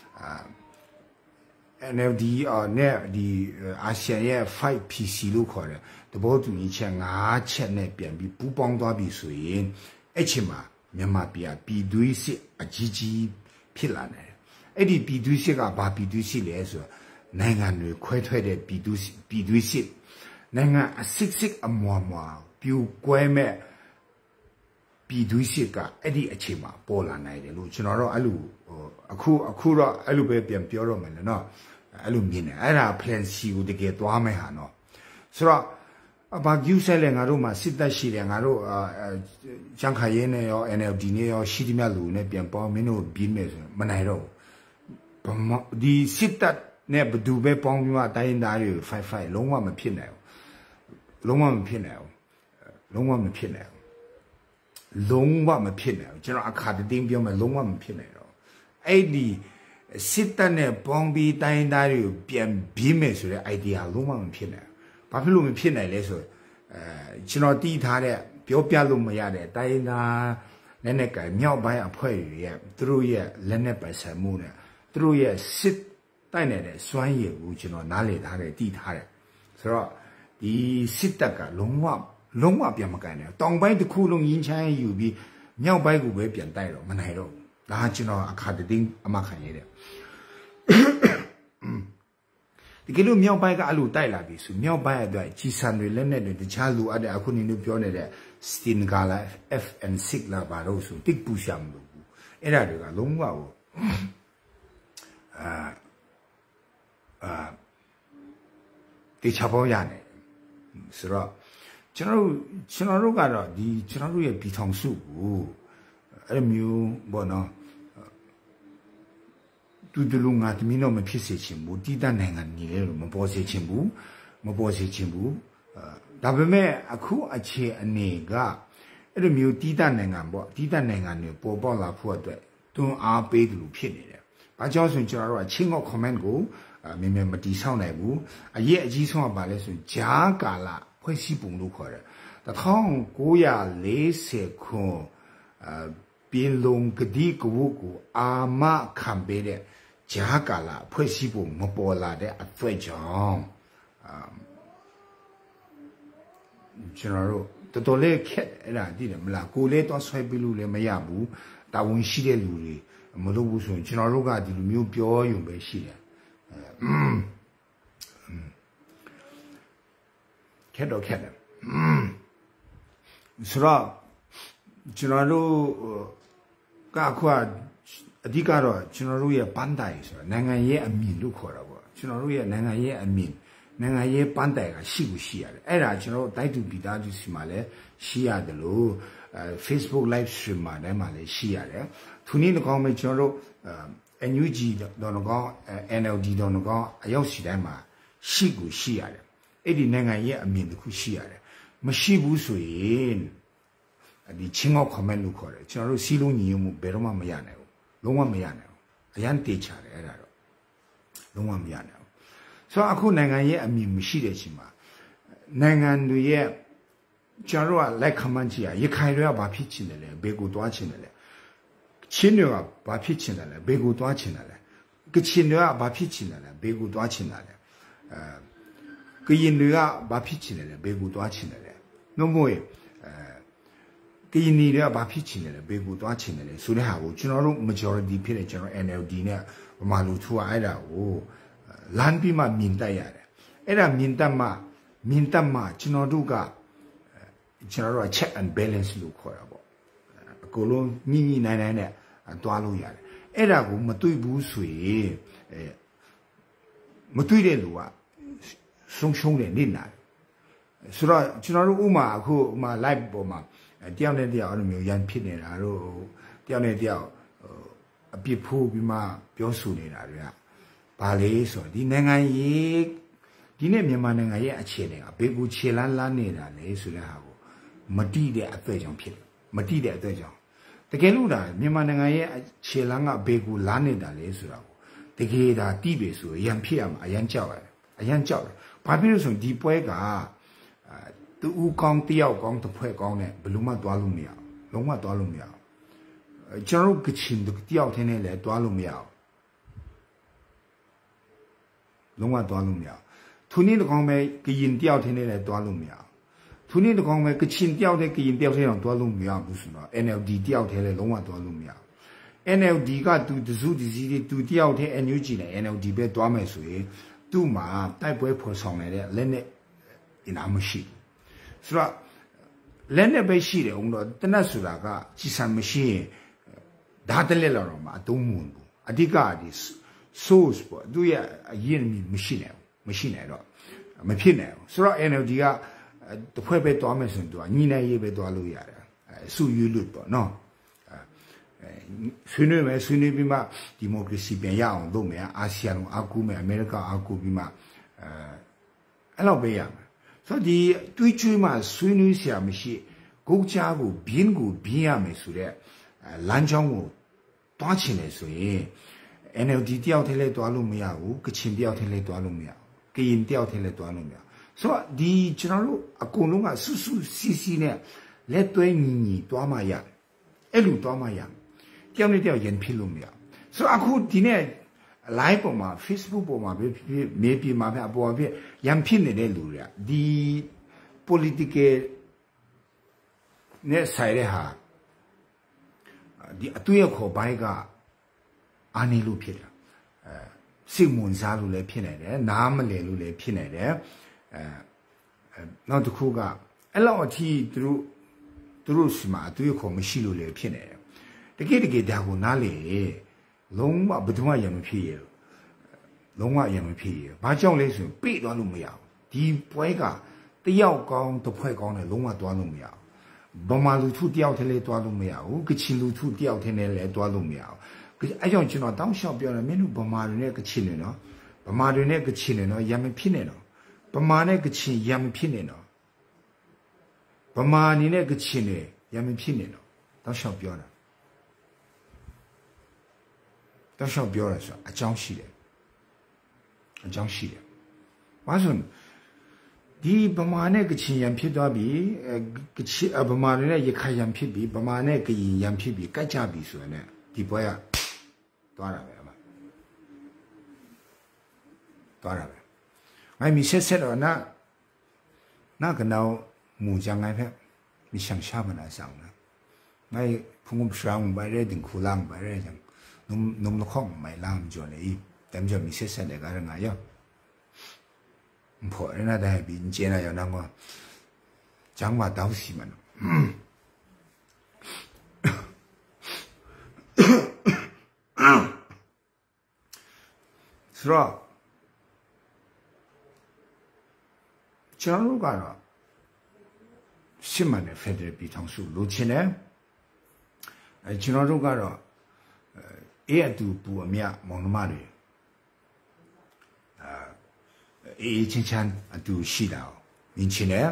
NLD နဲ့ဒီအာဆီယံရဲ့ 5PC လို့ခေါ်တယ်တဘောတူညီချက်5ချက်နဲ့ပြန်ပြီးပူးပေါင်းသွားပြီဆိုရင်အဲ့ချိန်မှာမြန်မာပြည်သွေးစစ်အကြီးဖြစ်လာတယ်အဲ့ဒီပြည်သွေးစစ်ကဘာပြည်သွေးစစ်လဲဆိုတော့နိုင်ငံတွေခွဲထွက်တဲ့ပြည်သွေးစစ်နိုင်ငံအစစ်အမွာပြူကွဲမဲ့ပြည်သွေးစစ်ကအဲ့ဒီအချိန်မှာပေါ်လာနိုင်တယ်လို့ကျွန်တော်တို့အဲ့လိုအခုတော့အဲ့လိုပဲပြန်ပြောတော့မယ်နော်အဲ့လိုမြင်တယ်အဲ့ဒါ plan C ကိုတကယ်သွားမယ်ဟာနော်ဆိုတော့ဘာကျူးဆဲလဲငါတို့မှာစစ်တပ်ရှိတယ်ငါတို့ချန်ခါရဲနဲ့ရော NLD နဲ့ရောရှိသမျှလူနဲ့ပြန်ပေါင်းမင်းတို့ပြီးမယ်ဆိုမနိုင်တော့ဘူးဒီစစ်တပ်နဲ့ဘယ်သူပဲပေါင်းပြီးမှတိုင်းသားတွေ5လုံးဝမဖြစ်နိုင်ဘူးလုံးဝမဖြစ်နိုင်ဘူးကျွန်တော်အခါတင်းပြောမယ်လုံးဝမဖြစ်နိုင်တော့အဲ့ဒီစစ်တပ်နဲ့ပေါင်းပြီးတိုင်းသားတွေကိုပြန်ပြီးမယ်ဆိုတဲ့ idea လုံးဝမဖြစ်နိုင်ဘာဖြစ်လို့မဖြစ်နိုင်လဲဆိုကျွန်တော်တီးထားတဲ့ပြောပြလို့မရတဲ့တိုင်းသားလက်နက်ကမြောက်ပိုင်းအဖွဲ့တွေရဲ့သူတို့ရဲ့လက်နက်ပိုင်ဆိုင်မှုနဲ့သူတို့ရဲ့စစ်တိုက်နေတဲ့စွမ်းရည်ကိုကျွန်တော်နားလည်ထားတယ်တီးထားတယ်ဆိုတော့ဒီစစ်တပ်ကလုံးဝပြန်မကန်နဲ့တောင်ပိုင်းတစ်ခုလုံးရင်းချမ်းယူပြီးမြောက်ပိုင်းကိုပဲပြန်တိုက်တော့မနိုင်တော့ဒါကျွန်တော်အခါတင်းအမခံရတဲ့ဒီကလေးမြောက်ပိုင်းကအဲ့လိုတိုက်လာပြီဆိုမြောက်ပိုင်းအတွက်ကြီးစံတွေလက်နဲ့တွေတခြားလူအပ်တဲ့အခုနေလို့ပြောနေတဲ့ Stin Gala FN6 လာပါတော့ဆိုတစ်ပူရှာမလို့ဘူးအဲ့ဒါတွေကလုံးဝကိုတေချာပေါ်ရတယ်ဆိုတော့ကျွန်တော်တို့ကတော့ဒီကျွန်တော်တို့ရဲ့ပြည်ထောင်စုကိုအဲ့လိုမျိုးပေါ့နော်တူတူလုံးငါတမင်းတော့မဖြစ်စေချင်ဘူးတိတတ်နိုင်ငံနေလေလို့မပေါ်စေချင်ဘူးမပေါ်စေချင်ဘူးဒါပေမဲ့အခုအခြေအနေကအဲ့လိုမျိုးတိတတ်နိုင်ငံပေါ့တိတတ်နိုင်ငံတွေပေါ်ပေါက်လာဖို့အတွက်တွန်းအားပေးတယ်လို့ဖြစ်နေတယ်။ဘာကြောင့်ဆိုရင်ကျွန်တော်တို့ကချင်းကော့ comment ကိုမြင်မြင်မတီးဆောင်နိုင်ဘူး။အရေးအကြီးဆုံးကဘာလဲဆိုရင်ဂျားကာလဖွဲ့စည်းပုံလို့ခေါ်တယ်။1940ခုပြည်လုံးကတိကဝုကိုအာမခံပေးတဲ့ဂျားကာလဖွဲ့စည်းပုံမပေါ်လာတဲ့အတွေ့အကြုံကျွန်တော်တို့တော်တော်လေးခက်အဲ့ဒါသိတယ်မလားကိုလေးတော့ဆွဲပြီးလို့လည်းမရဘူးတာဝန်ရှိတဲ့လူတွေမလုပ်ဘူးဆိုရင်ကျွန်တော်တို့ကဒီလိုမျိုးပြောရုံပဲရှိတယ်ခက်တော့ခက်တယ်ဆိုတော့ကျွန်တော်တို့ကအခုအဓိကတော့ကျွန်တော်တို့ရဲ့ပန်းတိုင်ဆိုတာနိုင်ငံရဲ့အမြင်လို့ခေါ်တာပေါ့ကျွန်တော်တို့ရဲ့နိုင်ငံရဲ့အမြင်နိုင်ငံရေးပန်းတိုင်ကရှိကိုရှိရတယ်အဲ့ဒါကျွန်တော်တို့တိုက်တူပြည်သားစုစီမှာလည်းရှိရတယ်လို့Facebook live stream မှာလည်းရှိရတယ်သူနည်းကောင်းမဲ့ကျွန်တော်တို့NUG တော့ကောင်း NLD တော့ကောင်းအရောက်စီတိုင်းမှာရှိကိုရှိရတယ်အဲ့ဒီနိုင်ငံရဲ့အမြင်တစ်ခုရှိရတယ်မရှိဘူးဆိုရင်ဒီချင်းကောက် comment လို့ခေါ်တယ်ကျွန်တော်တို့စီးလုံးညီမှုဘယ်တော့မှမရနိုင်ဘူးလုံးဝမရနိုင်ဘူးအရန်တေချတယ်အဲ့ဒါတော့လုံးဝမရနိုင်ဆိုတော့အခုနိုင်ငံရဲ့အမြင်မရှိတဲ့အချိန်မှာနိုင်ငံတွေရဲ့ကျွန်တော်တို့ကလိုက်ခမန်းကြည့်ရခိုင်တွေကဘာဖြစ်ချင်တယ်လဲဘေကိုတွားချင်တယ်လဲချင်းတွေကဘာဖြစ်ချင်တယ်လဲဘေကိုတွားချင်တယ်လဲကချင်တွေကဘာဖြစ်ချင်တယ်လဲဘေကိုတွားချင်တယ်လဲကရင်တွေကဘာဖြစ်ချင်တယ်လဲဘေကိုတွားချင်တယ်လဲနှုတ်မို့ကရင်တွေကဘာဖြစ်ချင်တယ်လဲဘေကိုတွားချင်တယ်လဲဆိုတဲ့ဟာကိုကျွန်တော်တို့ majority ဖြစ်တဲ့ကျွန်တော် NLD နဲ့ဗမာလူထုကအဲ့ဒါကိုလမ်းပြီးမှမြင်တတ်ရတယ်အဲ့ဒါမြင်တတ်မှကျွန်တော်တို့က check and balance လို့ခေါ်တာပေါ့အကုန်လုံးညှိနိုင်နဲ့တွားလို့ရတယ်အဲ့ဒါကိုမတွေ့ဘူးဆိုရင်မတွေ့တဲ့လူကဆုံးတယ်နေနာဆိုတော့ကျွန်တော်တို့ဥမာအခုဥမာ live ပေါ်မှာတယောက်နဲ့တယောက်အဲ့လိုမျိုးရန်ဖြစ်နေတာတို့တယောက်နဲ့တယောက်အပြစ်ဖို့ပြီးမှပြောဆိုနေတာတွေကဘာလဲဆိုတော့ဒီနိုင်ငံရေးဒီနေ့မြန်မာနိုင်ငံရဲ့အခြေအနေကဘေကူခြေလန်းလန်းနေတာလေဆိုတဲ့ဟာကိုမတိတဲ့အတွေ့အကြုံဖြစ်တယ်မတိတဲ့အတွေ့အကြုံတကယ်လို့ဒါမြန်မာနိုင်ငံရဲ့ခြေလန်းကဘေကူလန်းနေတာလေဆိုတာကိုတကယ်ဒါတိပြီဆိုရန်ဖြစ်ရမှာအရန်ကြောက်ရတယ်အရန်ကြောက်တယ်ဘာဖြစ်လို့ဆိုရင်ဒီပွဲကတူဦးကောင်းတယောက်ကောင်းတစ်ဖွဲ့ကောင်းနဲ့ဘယ်လိုမှတွားလို့မရလုံးဝတွားလို့မရကျွန်တော်ကချင်တယောက်ထင်းနဲ့လည်းတွားလို့မရလုံးဝတွားလို့မရသူနည်းတကောင်ပဲကရင်တယောက်ထင်းနဲ့လည်းတွားလို့မရသူနည်းတကောင်ပဲကချင်တယောက်တည်းကရင်တယောက်တည်းတော့တွားလို့မရဘူးဆိုတော့ NLD တယောက်တည်းလည်းလုံးဝတွားလို့မရ NLD ကသူတစုတစည်းသူတယောက်တည်း NUG နဲ့ NLD ပဲတွားမယ်ဆိုရင်သူ့မှာတိုက်ပွဲဖော်ဆောင်နေတဲ့လက်နဲ့အနာမရှိဆိုတော့လက်နဲ့ပဲရှိတယ်အောင်တော့တနတ်ဆိုတာကကြီးစံမရှိရင်ဒါတလက်လောက်တော့မအတုံးမွန်ဘူးအဓိကဒီ source ပေါ့သူရဲ့အရင်မရှိနိုင်တော့မဖြစ်နိုင်ဘူးဆိုတော့ NLD ကတဖွဲ့ပဲတွားမယ်ဆိုရင်သူကညီနိုင်ရေးပဲတွားလို့ရတယ်စုယူလို့ပေါ့နော်ဆွေးနွေးပြီးမှဒီမိုကရေစီပြန်ရအောင်လုပ်မယ်အာဆီယံအားကိုးမယ်အမေရိကအားကိုးပြီးမှအဲ့လောက်ပဲရမယ်ဆိုတော့ဒီတွေးချွေးမှဆွေးနွေးစရာမရှိကိုချားကိုဘင်းရမယ်ဆိုတဲ့လမ်းကြောင်းကိုတွားချင်တယ်ဆိုရင် NLD တယောက်တည်းလည်းတွားလို့မရဘူးကချင်တယောက်တည်းလည်းတွားလို့မရဘူးကရင်တယောက်တည်းလည်းတွားလို့မရဆိုတော့ဒီကျွန်တော်တို့အကုန်လုံးကစုစီနဲ့လက်သွဲညီတွားမှရအဲ့လိုတွားမှရတယောက်နဲ့တယောက်ရင်ဖြစ်လို့မရဆိုတော့အခုဒီနေ့ live ပေါ်မှာ Facebook ပေါ်မှာမေးပြမှာအပေါ်ပြရန်ဖြစ်နေတဲ့လူတွေကဒီ political နဲ့ဆိုင်တဲ့ဟာဒီအတွေ့အခေါ်ပိုင်းကအာနေလို့ဖြစ်တာစိတ်ဝင်စားလို့လည်းဖြစ်နေတယ်နားမလည်လို့လည်းဖြစ်နေတယ်နောက်တစ်ခုကအဲ့လောက်အထိသူတို့စီမှာအတွေ့အခေါ်မရှိလို့လည်းဖြစ်နေတယ်တကယ်ဒါကိုနားလေလုံးဝဘယ်သူမှရမဖြစ်ရလုံးဝရမဖြစ်ရဘာကြောင့်လဲဆိုရင်ပြေးသွားလို့မရဘူးဒီပွဲကတယောက်ကောင်းတစ်ဖွဲ့ကောင်းနဲ့လုံးဝသွားလို့မရဘူးဗမာလူထုတယောက်တည်းလည်းသွားလို့မရဘူးကချင်လူထုတယောက်တည်းလည်းသွားလို့မရဘူး哎种就那当小标了，没有不马的那个钱呢，不马的那个钱呢，也没骗呢，不马那个钱也没骗呢，不马你那个钱呢，也没骗呢，当小标了，当小标了说啊，江西的，江西的，我说。ဒီပမာနဲ့ကချင်ရံဖြစ်သွားပြီကချင်ပမာနဲ့ရခိုင်ရံဖြစ်ပြီပမာနဲ့ကရင်ရံဖြစ်ပြီကတ်ကြပြီဆိုရင်ဒီပွဲကသွားတာပဲအမသွားတာပဲငါမီဆက်ဆက်တော့那个闹木匠哎呗你想下不难上呢ငါဖုန်ကဆောင်ပဲတဲ့တင်ခူလန်းပဲတဲ့နုံခေါမိုင်လမ်းကြော်လေတမ်းကြော်မီဆက်ဆက်တဲ့ကငါရော破人那代比你见了要那个讲话到西嘛，是吧？讲如干了，什么呢？非得比唐书录起呢？讲如干了，也都不灭忙了嘛的。ချင်းချမ်းအတူရှိတာမြင်ချင်တယ်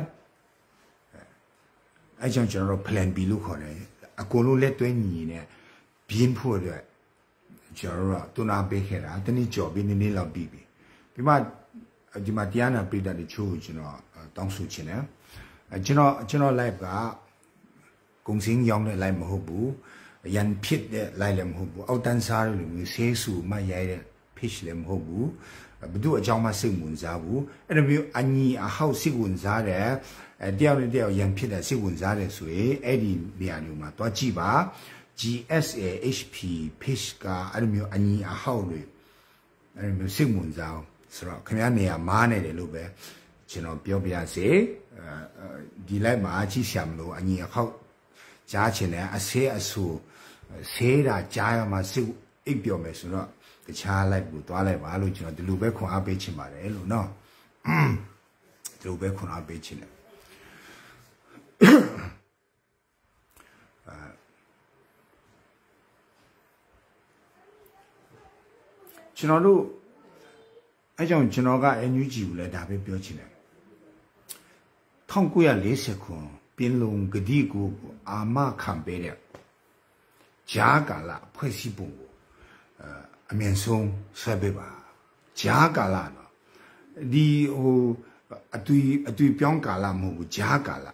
အဲကြောင့်ကျွန်တော်တို့ plan B လို့ခေါ်တယ်အကုန်လုံးလက်တွဲညီနဲ့ပြင်းဖို့အတွက်ကျွန်တော်တို့တူနာပေးခဲ့တာတနည်းကြော်ပြီးနည်းနည်းလောက်ပြီးပြီဒီမှာတရားနာပြည်တဲ့ချိုးကျွန်တော်တောင်းဆိုချင်တယ်ကျွန်တော် live ကကုံစင်းရောင်းတဲ့ live မဟုတ်ဘူးရန်ဖြစ်တဲ့ live လည်းမဟုတ်ဘူးအောက်တန်းစားလို့မျိုးဆေးဆူမရိုက်တဲ့ page လည်းမဟုတ်ဘူးဘယ်သူအကြောင်းမှစိတ်ဝင်စားဘူးအဲ့လိုမျိုးအညီအဟောက်စိတ်ဝင်စားတယ်တယောက်နဲ့တယောက်ရန်ဖြစ်တဲ့စိတ်ဝင်စားတယ်ဆိုရင်အဲ့ဒီနေရာတွေမှာတွားကြည့်ပါ GSAHP page ကအဲ့လိုမျိုးအညီအဟောက်တွေအဲ့လိုမျိုးစိတ်ဝင်စားဆိုတော့ခင်ဗျားနေရာမားနေတယ်လို့ပဲကျွန်တော်ပြောပြရစေဒီလိုက်မှာကြည့်ရှာမလို့အညီအဟောက်ကြားချင်တယ်အဆေးအဆူဆေးတာကြားရမှာစိတ်အိပ်ပျော်မယ်ဆိုတော့တခြားလိုက်ကိုတွားလိုက်ပါလို့ကျွန်တော်ဒီလိုပဲခွန်အားပေးချင်ပါတယ်လို့နော်ဒီလိုပဲခွန်အားပေးချင်တယ်ကျွန်တော်တို့အဲကြောင့်ကျွန်တော်က NUG ကိုလည်းဒါပဲပြောချင်တယ်1940ခုပင်လုံဂတိကိုအာမခံပေးတဲ့ဂျာကာလဖွဲ့စည်းပုံကိုအမြင့်ဆုံးဆွဲပေးပါဂျာကာလနော်ဒီဟိုအတူပြောင်းကာလမဟုတ်ဘူးဂျာကာလ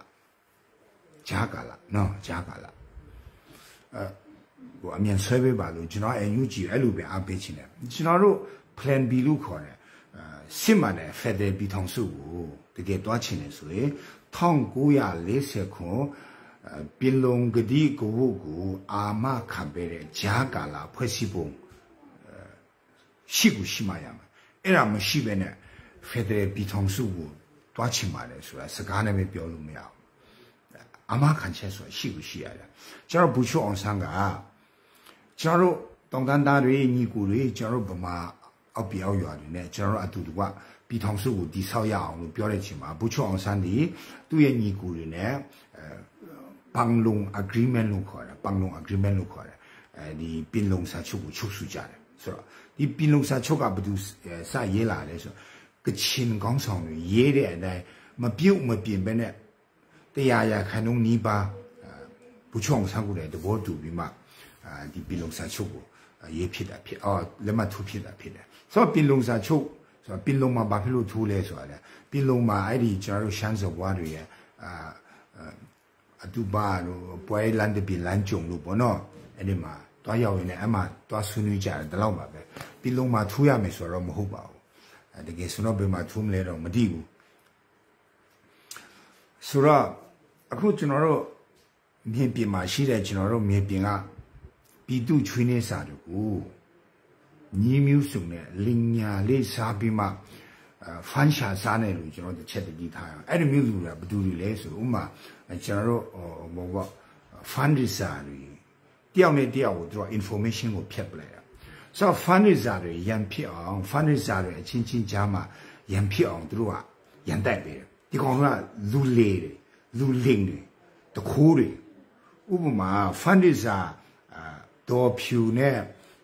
နော်ဂျာကာလဟိုအမြင့်ဆွဲပေးပါလို့ကျွန်တော် NUG အဲ့လိုပဲအားပေးချင်တယ်ကျွန်တော်တို့ plan B လို့ခေါ်တယ်စစ်မှန်တဲ့ Federal ပြည်ထောင်စုကိုတကယ်တွားချင်တယ်ဆိုရင်1940ခုပင်လုံဂတိကိုအာမခံပေးတဲ့ဂျာကာလဖွဲ့စည်းပုံရှိကိုရှိမှရမယ်အဲ့ဒါမရှိဘဲနဲ့ Federal ပြည်ထောင်စုကိုတွားချင်ပါတယ်ဆိုတာစကားနဲ့ပဲပြောလို့မရဘူးအာမခံချက်ဆိုတာရှိကိုရှိရတယ်ကျွန်တော်ဘူချိုအောင်ဆန်းကကျွန်တော်တို့တောင်တန်းသားတွေညီကိုတွေကျွန်တော်တို့ဗမာအောက်ပြောက်ရွာတွေနဲ့ကျွန်တော်တို့အတူတူကပြည်ထောင်စုကိုတည်ဆောက်ရအောင်လို့ပြောတဲ့ချိန်မှာဘူချိုအောင်ဆန်းဒီသူ့ရဲ့ညီကိုတွေနဲ့ပန်းလုံ agreement လို့ခေါ်တယ်ပန်းလုံ agreement လို့ခေါ်တယ်ဒီပင်လုံစာချုပ်ကိုချုပ်ဆိုကြတယ်ဆိုတော့ဒီပင်လုံစာချုပ်ကဘယ်သူစရေးလာလဲဆိုတော့ကချင်ကောင်းဆောင်တွေရေးတဲ့အတိုင်းမပြုတ်မပြင်ပဲနဲ့တရားရခိုင်နှုန်းနီးပါးဘူချိုအောင်ဆန်းကိုလည်းတဘောတူပြီးမှဒီပင်လုံစာချုပ်ကိုရေးဖြစ်တာဖြစ်လက်မှတ်ထိုးဖြစ်တာဖြစ်တယ်ဆိုတော့ပင်လုံစာချုပ်ဆိုတော့ပင်လုံမှာဘာဖြစ်လို့ထိုးလဲဆိုတာလေပင်လုံမှာအဲ့ဒီကျွန်တော်တို့ရှမ်းစော်ဘွားတွေရဲ့အတူပါလို့ပွဲလန်တပင်လန်ကြုံလို့ပေါ့နော်အဲ့ဒီမှာတွားရောက်ရင်လည်းအမှတွားဆွေးနွေးကြတယ်ဒီလောက်ပါပဲပင်လုံမှာထိုးရမယ်ဆိုတော့မဟုတ်ပါဘူးတကယ်ဆိုတော့ဘယ်မှာထိုးမလဲတော့မသိဘူးဆိုတော့အခုကျွန်တော်တို့မြေပြင်မှာရှိတဲ့ကျွန်တော်တို့မြေပြင်ကပြည်သူချွေးနေစာတို့ကိုညီမျိုးစုံနဲ့လင်ညာလေးစားပြီးမှဖန်ရှာစားနေလို့ကျွန်တော်တစ်ချက်တည်းထားရအောင်အဲ့ဒီမျိုးလူတွေကဘယ်သူတွေလဲဆိုဥမာကျွန်တော်တို့ဘော fundraiser တွေတယောက်နဲ့တယောက်ကိုသူက information ကိုဖြတ်ပလိုက်တာဆိုတော့ fundraiser တွေရန်ဖြစ်အောင် fundraiser တွေအချင်းချင်းကြားမှာရန်ဖြစ်အောင်သူတို့ကရန်တိုက်ပေးတယ်ဒီကောင်ကလူလေတွေလူလင်းတွေတခိုးတွေဥပမာ fundraiser ဒေါ်ဖြူနဲ့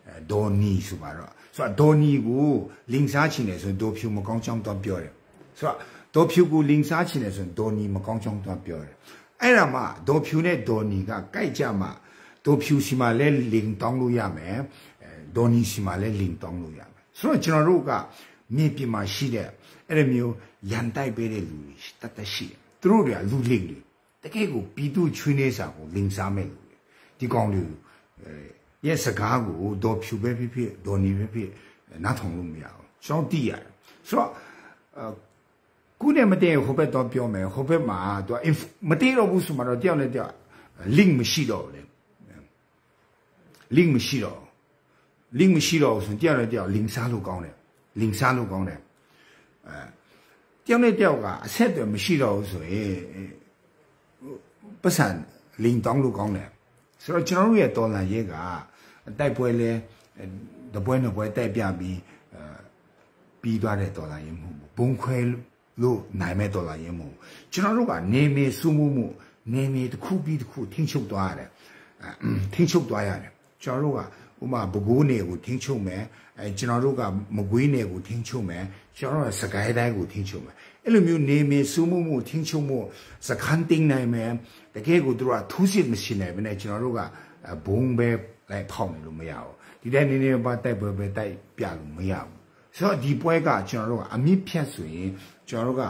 ဒေါ်နီဆိုပါတော့ဆိုတော့ဒေါ်နီကိုလင်စားချင်တယ်ဆိုဒေါ်ဖြူမကောင်းချောင်းတော့ပြောတယ်ဆိုတော့ဒေါ်ဖြူကိုလင်စားချင်တယ်ဆိုဒေါ်နီမကောင်းချောင်းတော့ပြောတယ်အဲ့ဒါမှဒေါ်ဖြူနဲ့ဒေါ်နီကကြိုက်ကြမှာဒေါ်ဖြူစီမှာလဲလင်တောင်းလို့ရမယ်ဒေါ်နီစီမှာလဲလင်တောင်းလို့ရမယ်ဆိုတော့ကျွန်တော်တို့ကမြေပြင်မှာရှိတဲ့အဲ့ဒီမျိုးရန်တိုက်ပေးတဲ့လူတွေတတ်တရှိတယ်သူတို့တွေကလူလင်တွေတကယ်ကိုပြည်သူချွေးနေစာကိုလင်စားမဲ့လူတွေဒီကောင်တွေရဲ့စကားကိုဒေါ်ဖြူပဲဖြစ်ဖြစ်ဒေါ်နီပဲဖြစ်နားထောင်လို့မရဘူးကျွန်တော်သိရတယ်ဆိုတော့ခုနဲ့မတည့်ဟိုဘက်တော့ပြောမယ်ဟိုဘက်မှာသူမတည့်တော့ဘူးဆိုမှတော့တယောက်နဲ့တယောက် link မရှိတော့ဘူးလေ link မရှိတော့ဆိုတယောက်နဲ့တယောက် link စားလို့ကောင်းတယ် link စားလို့ကောင်းတယ်တယောက်နဲ့တယောက်ကအဆက်အသွယ်မရှိတော့ဘူးဆိုရင်ပတ်စံ link တောင်းလို့ကောင်းတယ်ဆိုတော့ကျွန်တော်တို့ရဲ့တော်လန်ရဲကတိုက်ပွဲလဲတပွဲနှစ်ပွဲတိုက်ပြပြီးသွားတဲ့တော်လန်ရဲမဟုတ်ဘူးဘုံခွဲလို့နိုင်မဲ့တော်လန်ရဲမဟုတ်ကျွန်တော်တို့ကနေမေစုမှုနေမေတစ်ခုပြီးတစ်ခုထိန်းချုပ်သွားရတယ်ထိန်းချုပ်သွားရတယ်ကျွန်တော်တို့ကဥမာဘကိုးနယ်ကိုထိန်းချုပ်မယ်ကျွန်တော်တို့ကမကွေးနယ်ကိုထိန်းချုပ်မယ်ကျွန်တော်တို့ကစကိုင်းတိုင်းကိုထိန်းချုပ်မယ်အဲ့လိုမျိုးနေမေစုမှုထိန်းချုပ်မှုစခန်းတင်းနိုင်မယ်တကယ်ကိုတို့ကထူးစစ်မရှိနိုင်ဘဲနဲ့ကျွန်တော်တို့ကဘုံပဲလိုက်ဖောက်နေလို့မရဘူးဒီတိုင်းနေနေပါတိုက်ပွဲပဲတိုက်ပြလို့မရဘူးဆိုတော့ဒီပွဲကကျွန်တော်တို့ကအမြင့်ဖြတ်ဆိုရင်ကျွန်တော်တို့က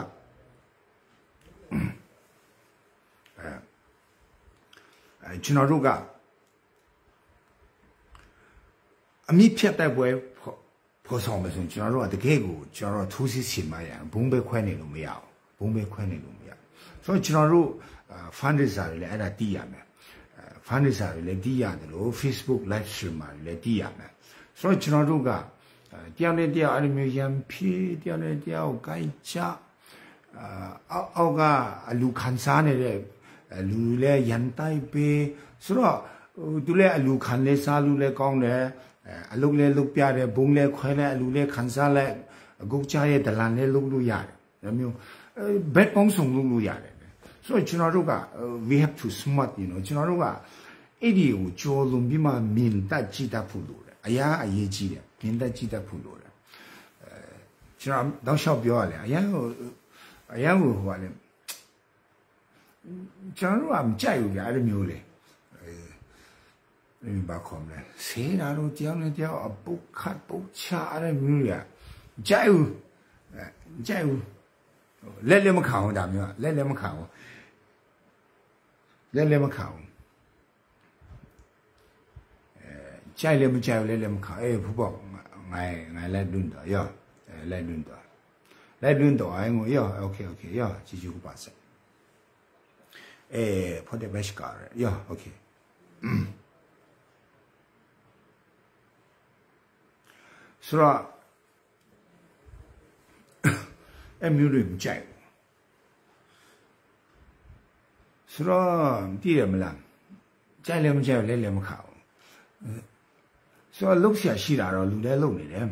ကျွန်တော်တို့ကအမြင့်ဖြတ်တိုက်ပွဲဖော်ဆောင်မယ်ဆိုရင်ကျွန်တော်တို့ကတကယ်ကိုကျွန်တော်တို့ထူးစစ်ရှင်မရဘုံပဲခွဲနေလို့မရဘူးဘုံပဲခွဲနေလို့မရဆိုတော့ကျွန်တော်တို့fundraiser တွေလည်းအဲ့ဒါတည်ရမယ်fundraiser တွေလည်းတည်ရတယ်လို့ Facebook live stream တွေလည်းတည်ရမယ်ဆိုတော့ကျွန်တော်တို့ကတရားနဲ့တရားအဲ့လိုမျိုးရံဖြည့်တရားနဲ့တရားကိုကိုင်းချအောက်ကအလူခံစားနေတဲ့လူလည်းရန်တိုက်ပေးဆိုတော့သူလည်းအလူခံလဲစားလူလည်းကောင်းတယ်အလုပ်လည်းလုပ်ပြတယ်ဘုံလည်းခွဲလဲအလူလည်းခံစားလဲအကုတ်ချရဲ့ဒလန်လည်းလုပ်လို့ရတယ်ဒါမျိုးဘက်ပေါင်းစုံလုပ်လို့ရတယ်ဆိုတော့ကျွန်တော်တို့က we have to smart ကျွန်တော်တို့ကအဲ့ဒီကိုကြော်လွန်ပြီးမှမြင်တတ်ကြည့်တတ်ဖို့လိုတယ်အရာအရေးကြီးတယ်မြင်တတ်ကြည့်တတ်ဖို့လိုတယ်ကျွန်တော်တောက်လျှောက်ပြောရလေအရာကိုဟိုပါလေကျွန်တော်တို့ကမကြိုက်ဘူးကြာအဲ့လိုမျိုးလေဘာခေါ်မလဲဆေးတာတော့တရားနဲ့တရားအပုတ်ခတ်ပုတ်ချအဲ့လိုမျိုးရကြိုက်ဘူးလက်လည်းမခံဘူးဒါမျိုးလက်လည်းမခံဘူးကြိုက်လည်းမကြိုက်ဘူးလက်လည်းမခံဖူးပေါ့ငါလက်တွန်းတော့ရောလက်တွန်းတော့အဲ့ငိုရော okay ရောကြည့်ကြည့်ပါစfor the best car ရော okay ဆိုတော့အမျိုးတွေမကြိုက်ဘူးဆိုတော့ပြည့်ရမလားကြိုက်လည်းမကြိုက်လဲလည်းမခါဘူးဆိုတော့လှုပ်ရှားရှိတာတော့လူလည်းလှုပ်နေတယ်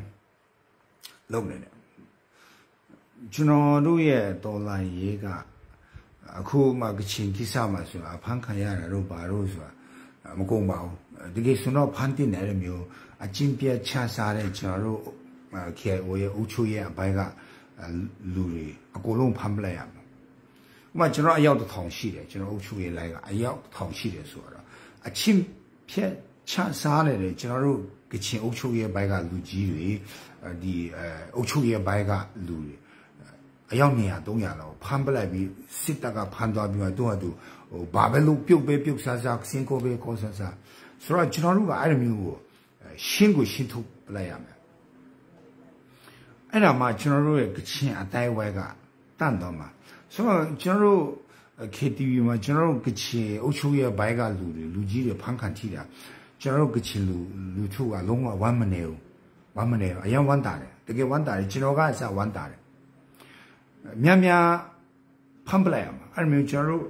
ကျွန်တော်တို့ရဲ့တော်လိုင်းရေးကအခုမှကချင်ကိစ္စမှာဆိုတာဖန်ခံရတာတော့ဘာလို့ဆိုတာမကုန်ပါဘူးဒီကိစ္စတော့ဖန်တင်တဲ့မျိုးအချင်းပြချစားတဲ့ကျွန်တော်တို့ KIO ရဲ့အုပ်ချုပ်ရေးအပိုင်းကလူတွေအကုန်လုံးဖမ်းပလိုက်ရမှာဥပမာကျွန်တော်အယောက်တစ်ထောင်ရှိတယ်ကျွန်တော်အုပ်ချုပ်ရေးလိုင်းကအယောက်တစ်ထောင်ရှိတယ်ဆိုတော့အချင်းပြချစားတယ်ကျွန်တော်တို့ကချင်အုပ်ချုပ်ရေးဘိုင်းကလူကြီးတွေဒီအုပ်ချုပ်ရေးဘိုင်းကလူတွေအယောက်200 300လောက်ဖမ်းပလိုက်ပြီးစစ်တပ်ကဖမ်းသွားပြီးတော့သူဟိုဘာပဲလို့ပြုတ်စားစင်ကိုပဲကောစားဆိုတော့ကျွန်တော်တို့ကအဲ့လိုမျိုးကိုရှင်းထုတ်ပလိုက်ရမယ်အဲ့ဒါမှကျွန်တော်တို့ရဲ့ကချင်အတိုင်းဝဲကတန့်တော့မှာဆိုတော့ကျွန်တော်တို့ KTV မှာကျွန်တော်တို့ကချင်အုပ်ချုပ်ရေးဘိုင်းကလူကြီးတွေဖမ်းခံထိတာကျွန်တော်တို့ကချင်လူထုကလုံးဝဝမ်းမနေဘူးအရင်ဝမ်းတာတယ်တကယ်ဝမ်းတာတယ်ကျွန်တော်ကအစဝမ်းတာတယ်များဖမ်းပလိုက်ရမှာအဲ့လိုမျိုးကျွန်တော်တို့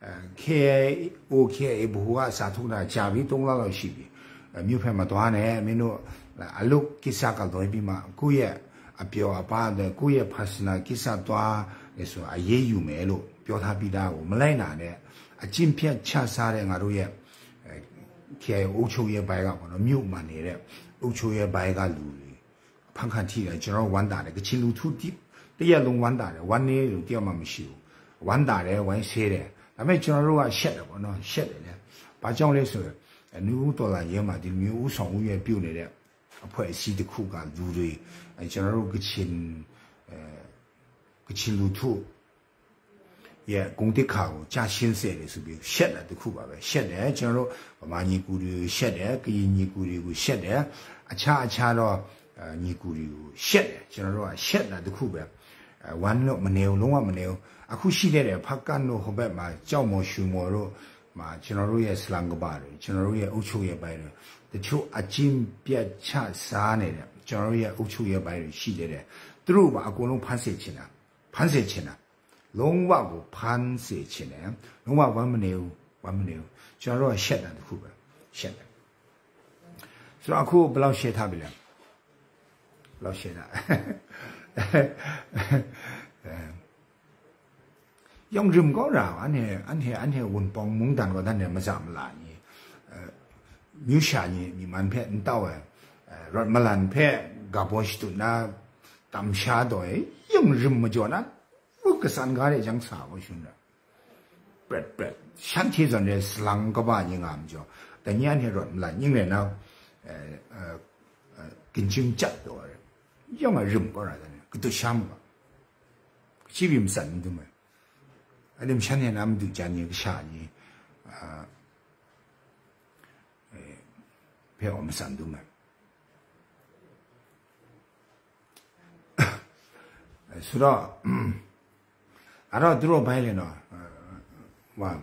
KA ဘဟုကစာထုတ်တာကြာပြီ3လလောက်ရှိပြီမြို့ဖက်မှာသွားနေမင်းတို့အလုတ်ကိစ္စကတော့ပြီးမှကိုယ့်ရဲ့အပြောအပါတဲ့ကိုယ့်ရဲ့ personal ကိစ္စသွားလေဆိုအရေးယူမယ်လို့ပြောထားပြီးသားကိုမလိုက်နာနဲ့အချင်းဖြတ်ချစားတဲ့ငါတို့ရဲ့KIO အုပ်ချုပ်ရေးဘိုင်းကပေါ့နော်မြို့မှာနေတဲ့欧洲也白个路的，旁看体的，就让玩大的，个青路土地，这也弄玩大的，玩的有点嘛没修，玩大的玩些的，那么就让如果写的不喏，写的呢，把将来说，你多了也嘛，就没有上五月表来的，破西的苦干路的，就让如个青，个青路土。也功德考加新色的是不？写的都苦吧呗，写的假如嘛尼姑的写的，给尼姑的写的，恰了尼姑的写的，假如说写的都苦呗，完了没牛，弄完没牛，苦系列的拍干了后边嘛，教毛修毛了嘛，假如也是啷个吧的，假如也欧洲也白的，这就金别恰啥呢的，假如也欧洲也白的系列的，都把各种盘设起来，盘设起来。龙娃个盘设起来，龙娃玩不了，假如写的苦吧，写的，所以苦不老写他不了，老写他，用这么高了，俺那文帮蒙单个，咱那么怎么啦呢？有啥呢？你蛮偏到哎，若么烂偏，搞不起多那，当下多哎，用这么叫那。我个三个的讲啥我兄弟，不，想提上的是啷个吧？你俺们叫，但年天说来，因为呢，跟经讲多了，要么人过来的呢，个都想嘛，这边神的嘛，你们前天咱们都讲那个啥呢？陪我们神的嘛，说到。아라 들어봐야려나 와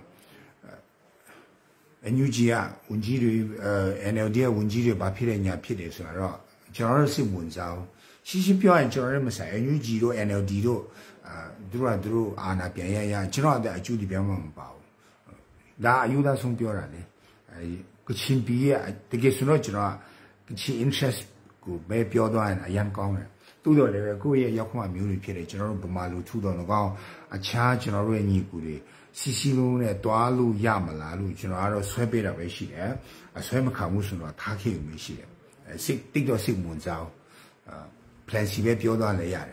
NUG야 운지를 NLD야 운지를 바피래냐 피래서 알아 저럴시 문자오 시시표에 저럴면서 NUG로 NLD로 들어 아나 변야야 저러다 아주디 변만 봐오 나 아유다 송표라네 그 친비에 되게 순어 저러 그 interest 그매 표도한 아양 강에 또도 레벨 그에 역할만 묘를 피래 저러 부말로 투도는 거 아차 저러 니구리 시시로네 도알로 야말라로 저러 쇠배라 배시래 쇠마 가무스노 다케 메시래 식 띵도 식 문자오 플랜시베 표도한 레야래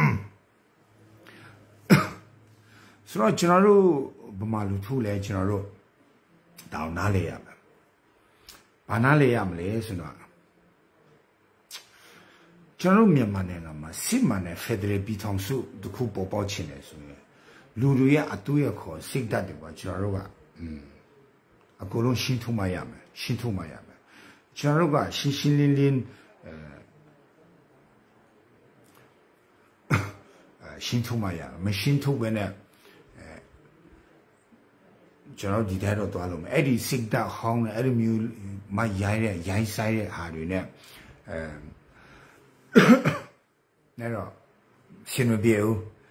서로 저러 부말로 투래 저러 다운 나래야 바나래야말래 서너ကျွန်တော်မြန်မာနိုင်ငံမှာစစ်မှန်တဲ့ Federal ပြည်ထောင်စုတစ်ခုပေါ်ပေါက်ခြင်းလေဆိုရင်လူတွေရဲ့အတူရခေါ်စိတ်ဓာတ်တွေပါကျွန်တော်တို့ကအကုန်လုံးရှင်းထုတ်မှရမယ်ကျွန်တော်တို့ကရှင်းလင်းလင်းရှင်းထုတ်မှရမရှင်းထုတ်ဘဲနဲ့ကျွန်တော်ဒီထဲတော့သွားလို့မယ်အဲ့ဒီစိတ်ဓာတ်ဟောင်းနဲ့အဲ့ဒီမျိုးမရိုင်းဆိုင်တဲ့ဟာတွေနဲ့那个新闻标，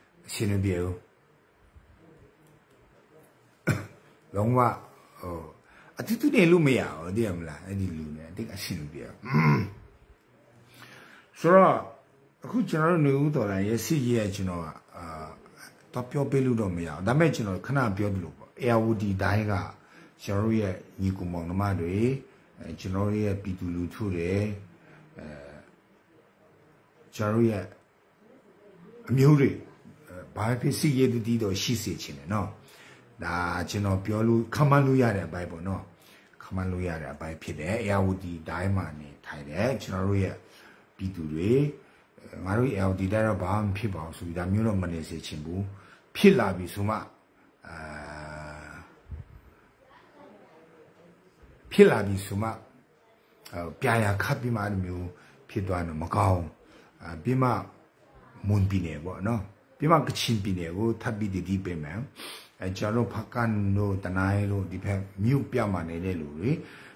龙娃哦，这都那路没有，对不啦？那路呢？这个新闻标，所以，我今儿牛到了也是也知道到标背路都没有，但没知道可能标的路，LD 大一个，小路也尼姑忙的嘛对，知道也比度路途的，假如也မျိုးတွေဘာဖြစ်စီရည်တည်တော့ရှိစေချင်တယ်နော်ဒါကျွန်တော်ပြောလို့ခမန်းလို့ရတဲ့အပိုင်းပေါ့နော်ခမန်းလို့ရတဲ့အပိုင်းဖြစ်တယ်အယာဝတီတိုင်းမှာနေထိုင်တယ်ကျွန်တော်တို့ရဲ့ပြည်သူတွေငါတို့အယာဝတီတိုင်းတော့ဘာမှမဖြစ်ပါဘူးဆိုပြီးဒါမျိုးတော့မနေစေချင်ဘူးဖြစ်လာပြီဆိုမှဖြစ်လာပြီဆိုမှပြာရခတ်ပြီးမှမျိုးဖြစ်သွားတော့မကောင်းပြီးမှမွန်ပြည်နယ်ပေါ့နော်ပြီးမှကချင်ပြည်နယ်ကိုထပ်ပြီးတည်ပေးမယ်ကျွန်တော်ဖကန်တို့တနိုင်တို့ဒီဖက်မြို့ပြမှာနေတဲ့လူတွေ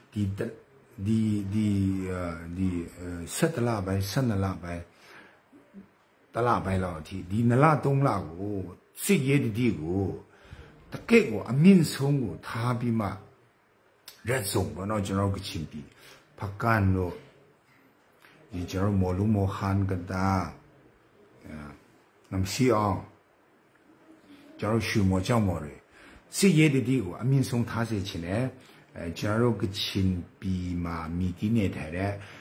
ဒီ17လပိုင်း12လပိုင်းတလပိုင်းလောက်အထိဒီ2လ3လကိုစစ်ရေးတည်ကိုတကယ့်ကိုအမြင့်ဆုံးကိုထားပြီးမှရက်ဆုံးပေါ့နော်ကျွန်တော်ကချင်ပြည်ဖကန်တို့ဒီကျွန်တော်မော်လူမောဟန်ကဒါနမ်စီအောင်ကျွန်တော်ရှူမောကြောင့်မော်တွေစစ်ရေးတည်ကိုအမြင့်ဆုံးထားစေချင်တယ်ကျွန်တော်ကချင်ပြည်မှာမိတီးနေထိုင်တဲ့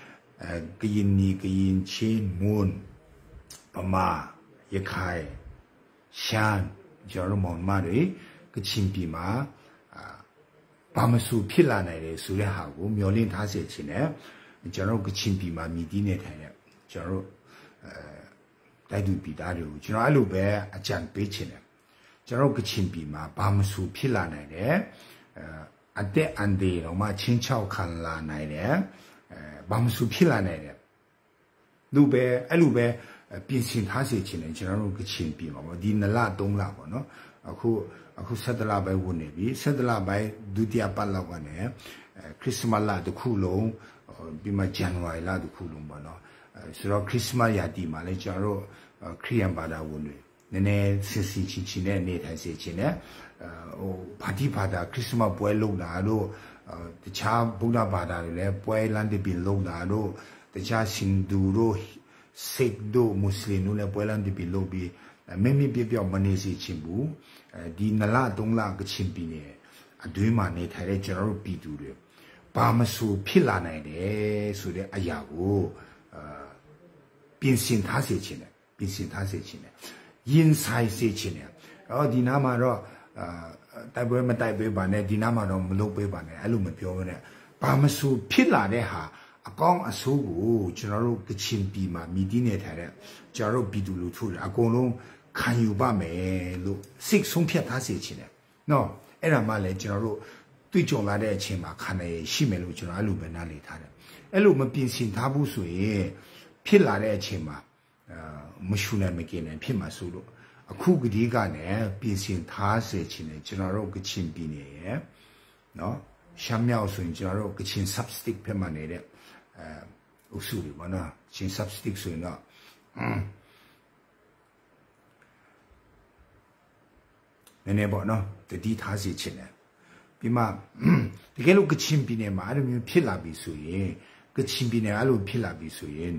กยินนีกยินเชนมูนปมายกไข่ชานจอร์มอนมาเลยก็ชิมปีมาปามสูพิลาในเรื่องสุริหากูมีอลินท้าเสียชินเนี่ยจอร์ก็ชิมปีมามีดีเนี่ยแทนเนี่ยจอร์ได้ดูปีดาดูจอร์ลูเบะอาจารย์เปิดชินเนี่ยจอร์ก็ชิมปีมาปามสูพิลาในเรื่องอันเดอันเดียวมาชินเช่าคันลาในเรื่องปามสูพิลาในเรื่องลูเบะลูเบะ变成他是前年，就那种个钱币嘛，第那拉东拉个喏，အခု17လပဲဝင်နေပြီ17လပဲဒုတိယပတ်လောက်ကနေခရစ်စမတ်လတစ်ခုလုံးပြီးမှဇန်နဝါရီလတစ်ခုလုံးပေါ့နော်ဆိုတော့ခရစ်စမတ်ရာသီမှာလည်းကျွန်တော်တို့ခရစ်ယာန်ဘာသာဝင်တွေနည်းနည်းစစ်စစ်ချင်းနဲ့နေထိုင်စေခြင်းနဲ့ဘာတိဘာသာခရစ်စမတ်ပွဲလုပ်တာတို့တခြားဗုဒ္ဓဘာသာတွေလည်းပွဲလမ်းတစ်ပြင်လုပ်တာတို့တခြားဟိန္ဒူတို့စိတ်တို့မွတ်စလင်တို့လည်းပွဲလမ်းတစ်ပြင်လုပ်ပြီးမင်းပြပြောမနေစေချင်ဘူးဒီနလ3လကချင်ပြည်နယ်အတွင်းမှာနေထိုင်တဲ့ကျွန်တော်တို့ပြည်သူတွေဘာမဆိုဖြစ်လာနိုင်တယ်ဆိုတဲ့အရာကိုပြင်ဆင်ထားစေချင်တယ်ပြင်ဆင်ထားစေချင်တယ်ရင်ဆိုင်စေချင်တယ်ဒီနားမှာတော့တိုက်ပွဲမတိုက်ပွဲပါနဲ့ဒီနားမှာတော့မလုပ်ပေးပါနဲ့အဲ့လိုမပြောဘဲနဲ့ဘာမဆိုဖြစ်လာတဲ့ဟာအကောင်းအဆိုးကိုကျွန်တော်တို့ကချင်ပြည်မှာမြည်တည်နေထိုင်တဲ့ကျွန်တော်တို့ပြည်သူလူထုတွေအကုန်လုံးခံယူပါမယ်လို့စိတ်ဆုံးဖြတ်ထားစေချင်တယ်နော်အဲ့ဒါမှလည်းကျွန်တော်တို့တွေ့ကြုံလာတဲ့အချိန်မှာခံရရှိမယ်လို့ကျွန်တော်အဲ့လိုပဲနားလည်ထားတယ်အဲ့လိုမပြင်ဆင်ထားဘူးဆိုရင်ဖြစ်လာတဲ့အချိန်မှာမရှူနိုင်မกินနိုင်ဖြစ်မှာဆိုလို့အခုကတိကနဲ့ပြင်ဆင်ထားစေချင်တယ်ကျွန်တော်တို့ကချင်ပြည်နယ်ရဲ့နော်ရှမ်းမြောက်ဆိုရင်ကျွန်တော်တို့ကချင် substick ဖြစ်မှနေတဲ့အုပ်စုတွေပေါ့နော်ကချင် substick ဆိုရင်တော့နည်းနည်းပေါ့နော်တတိထားစီချင်တယ်ပြီးမှတကယ်လို့ကချင်ပြည်နယ်မှာအဲ့လိုမျိုးဖြစ်လာပြီဆိုရင်ကချင်ပြည်နယ်အဲ့လိုဖြစ်လာပြီဆိုရင်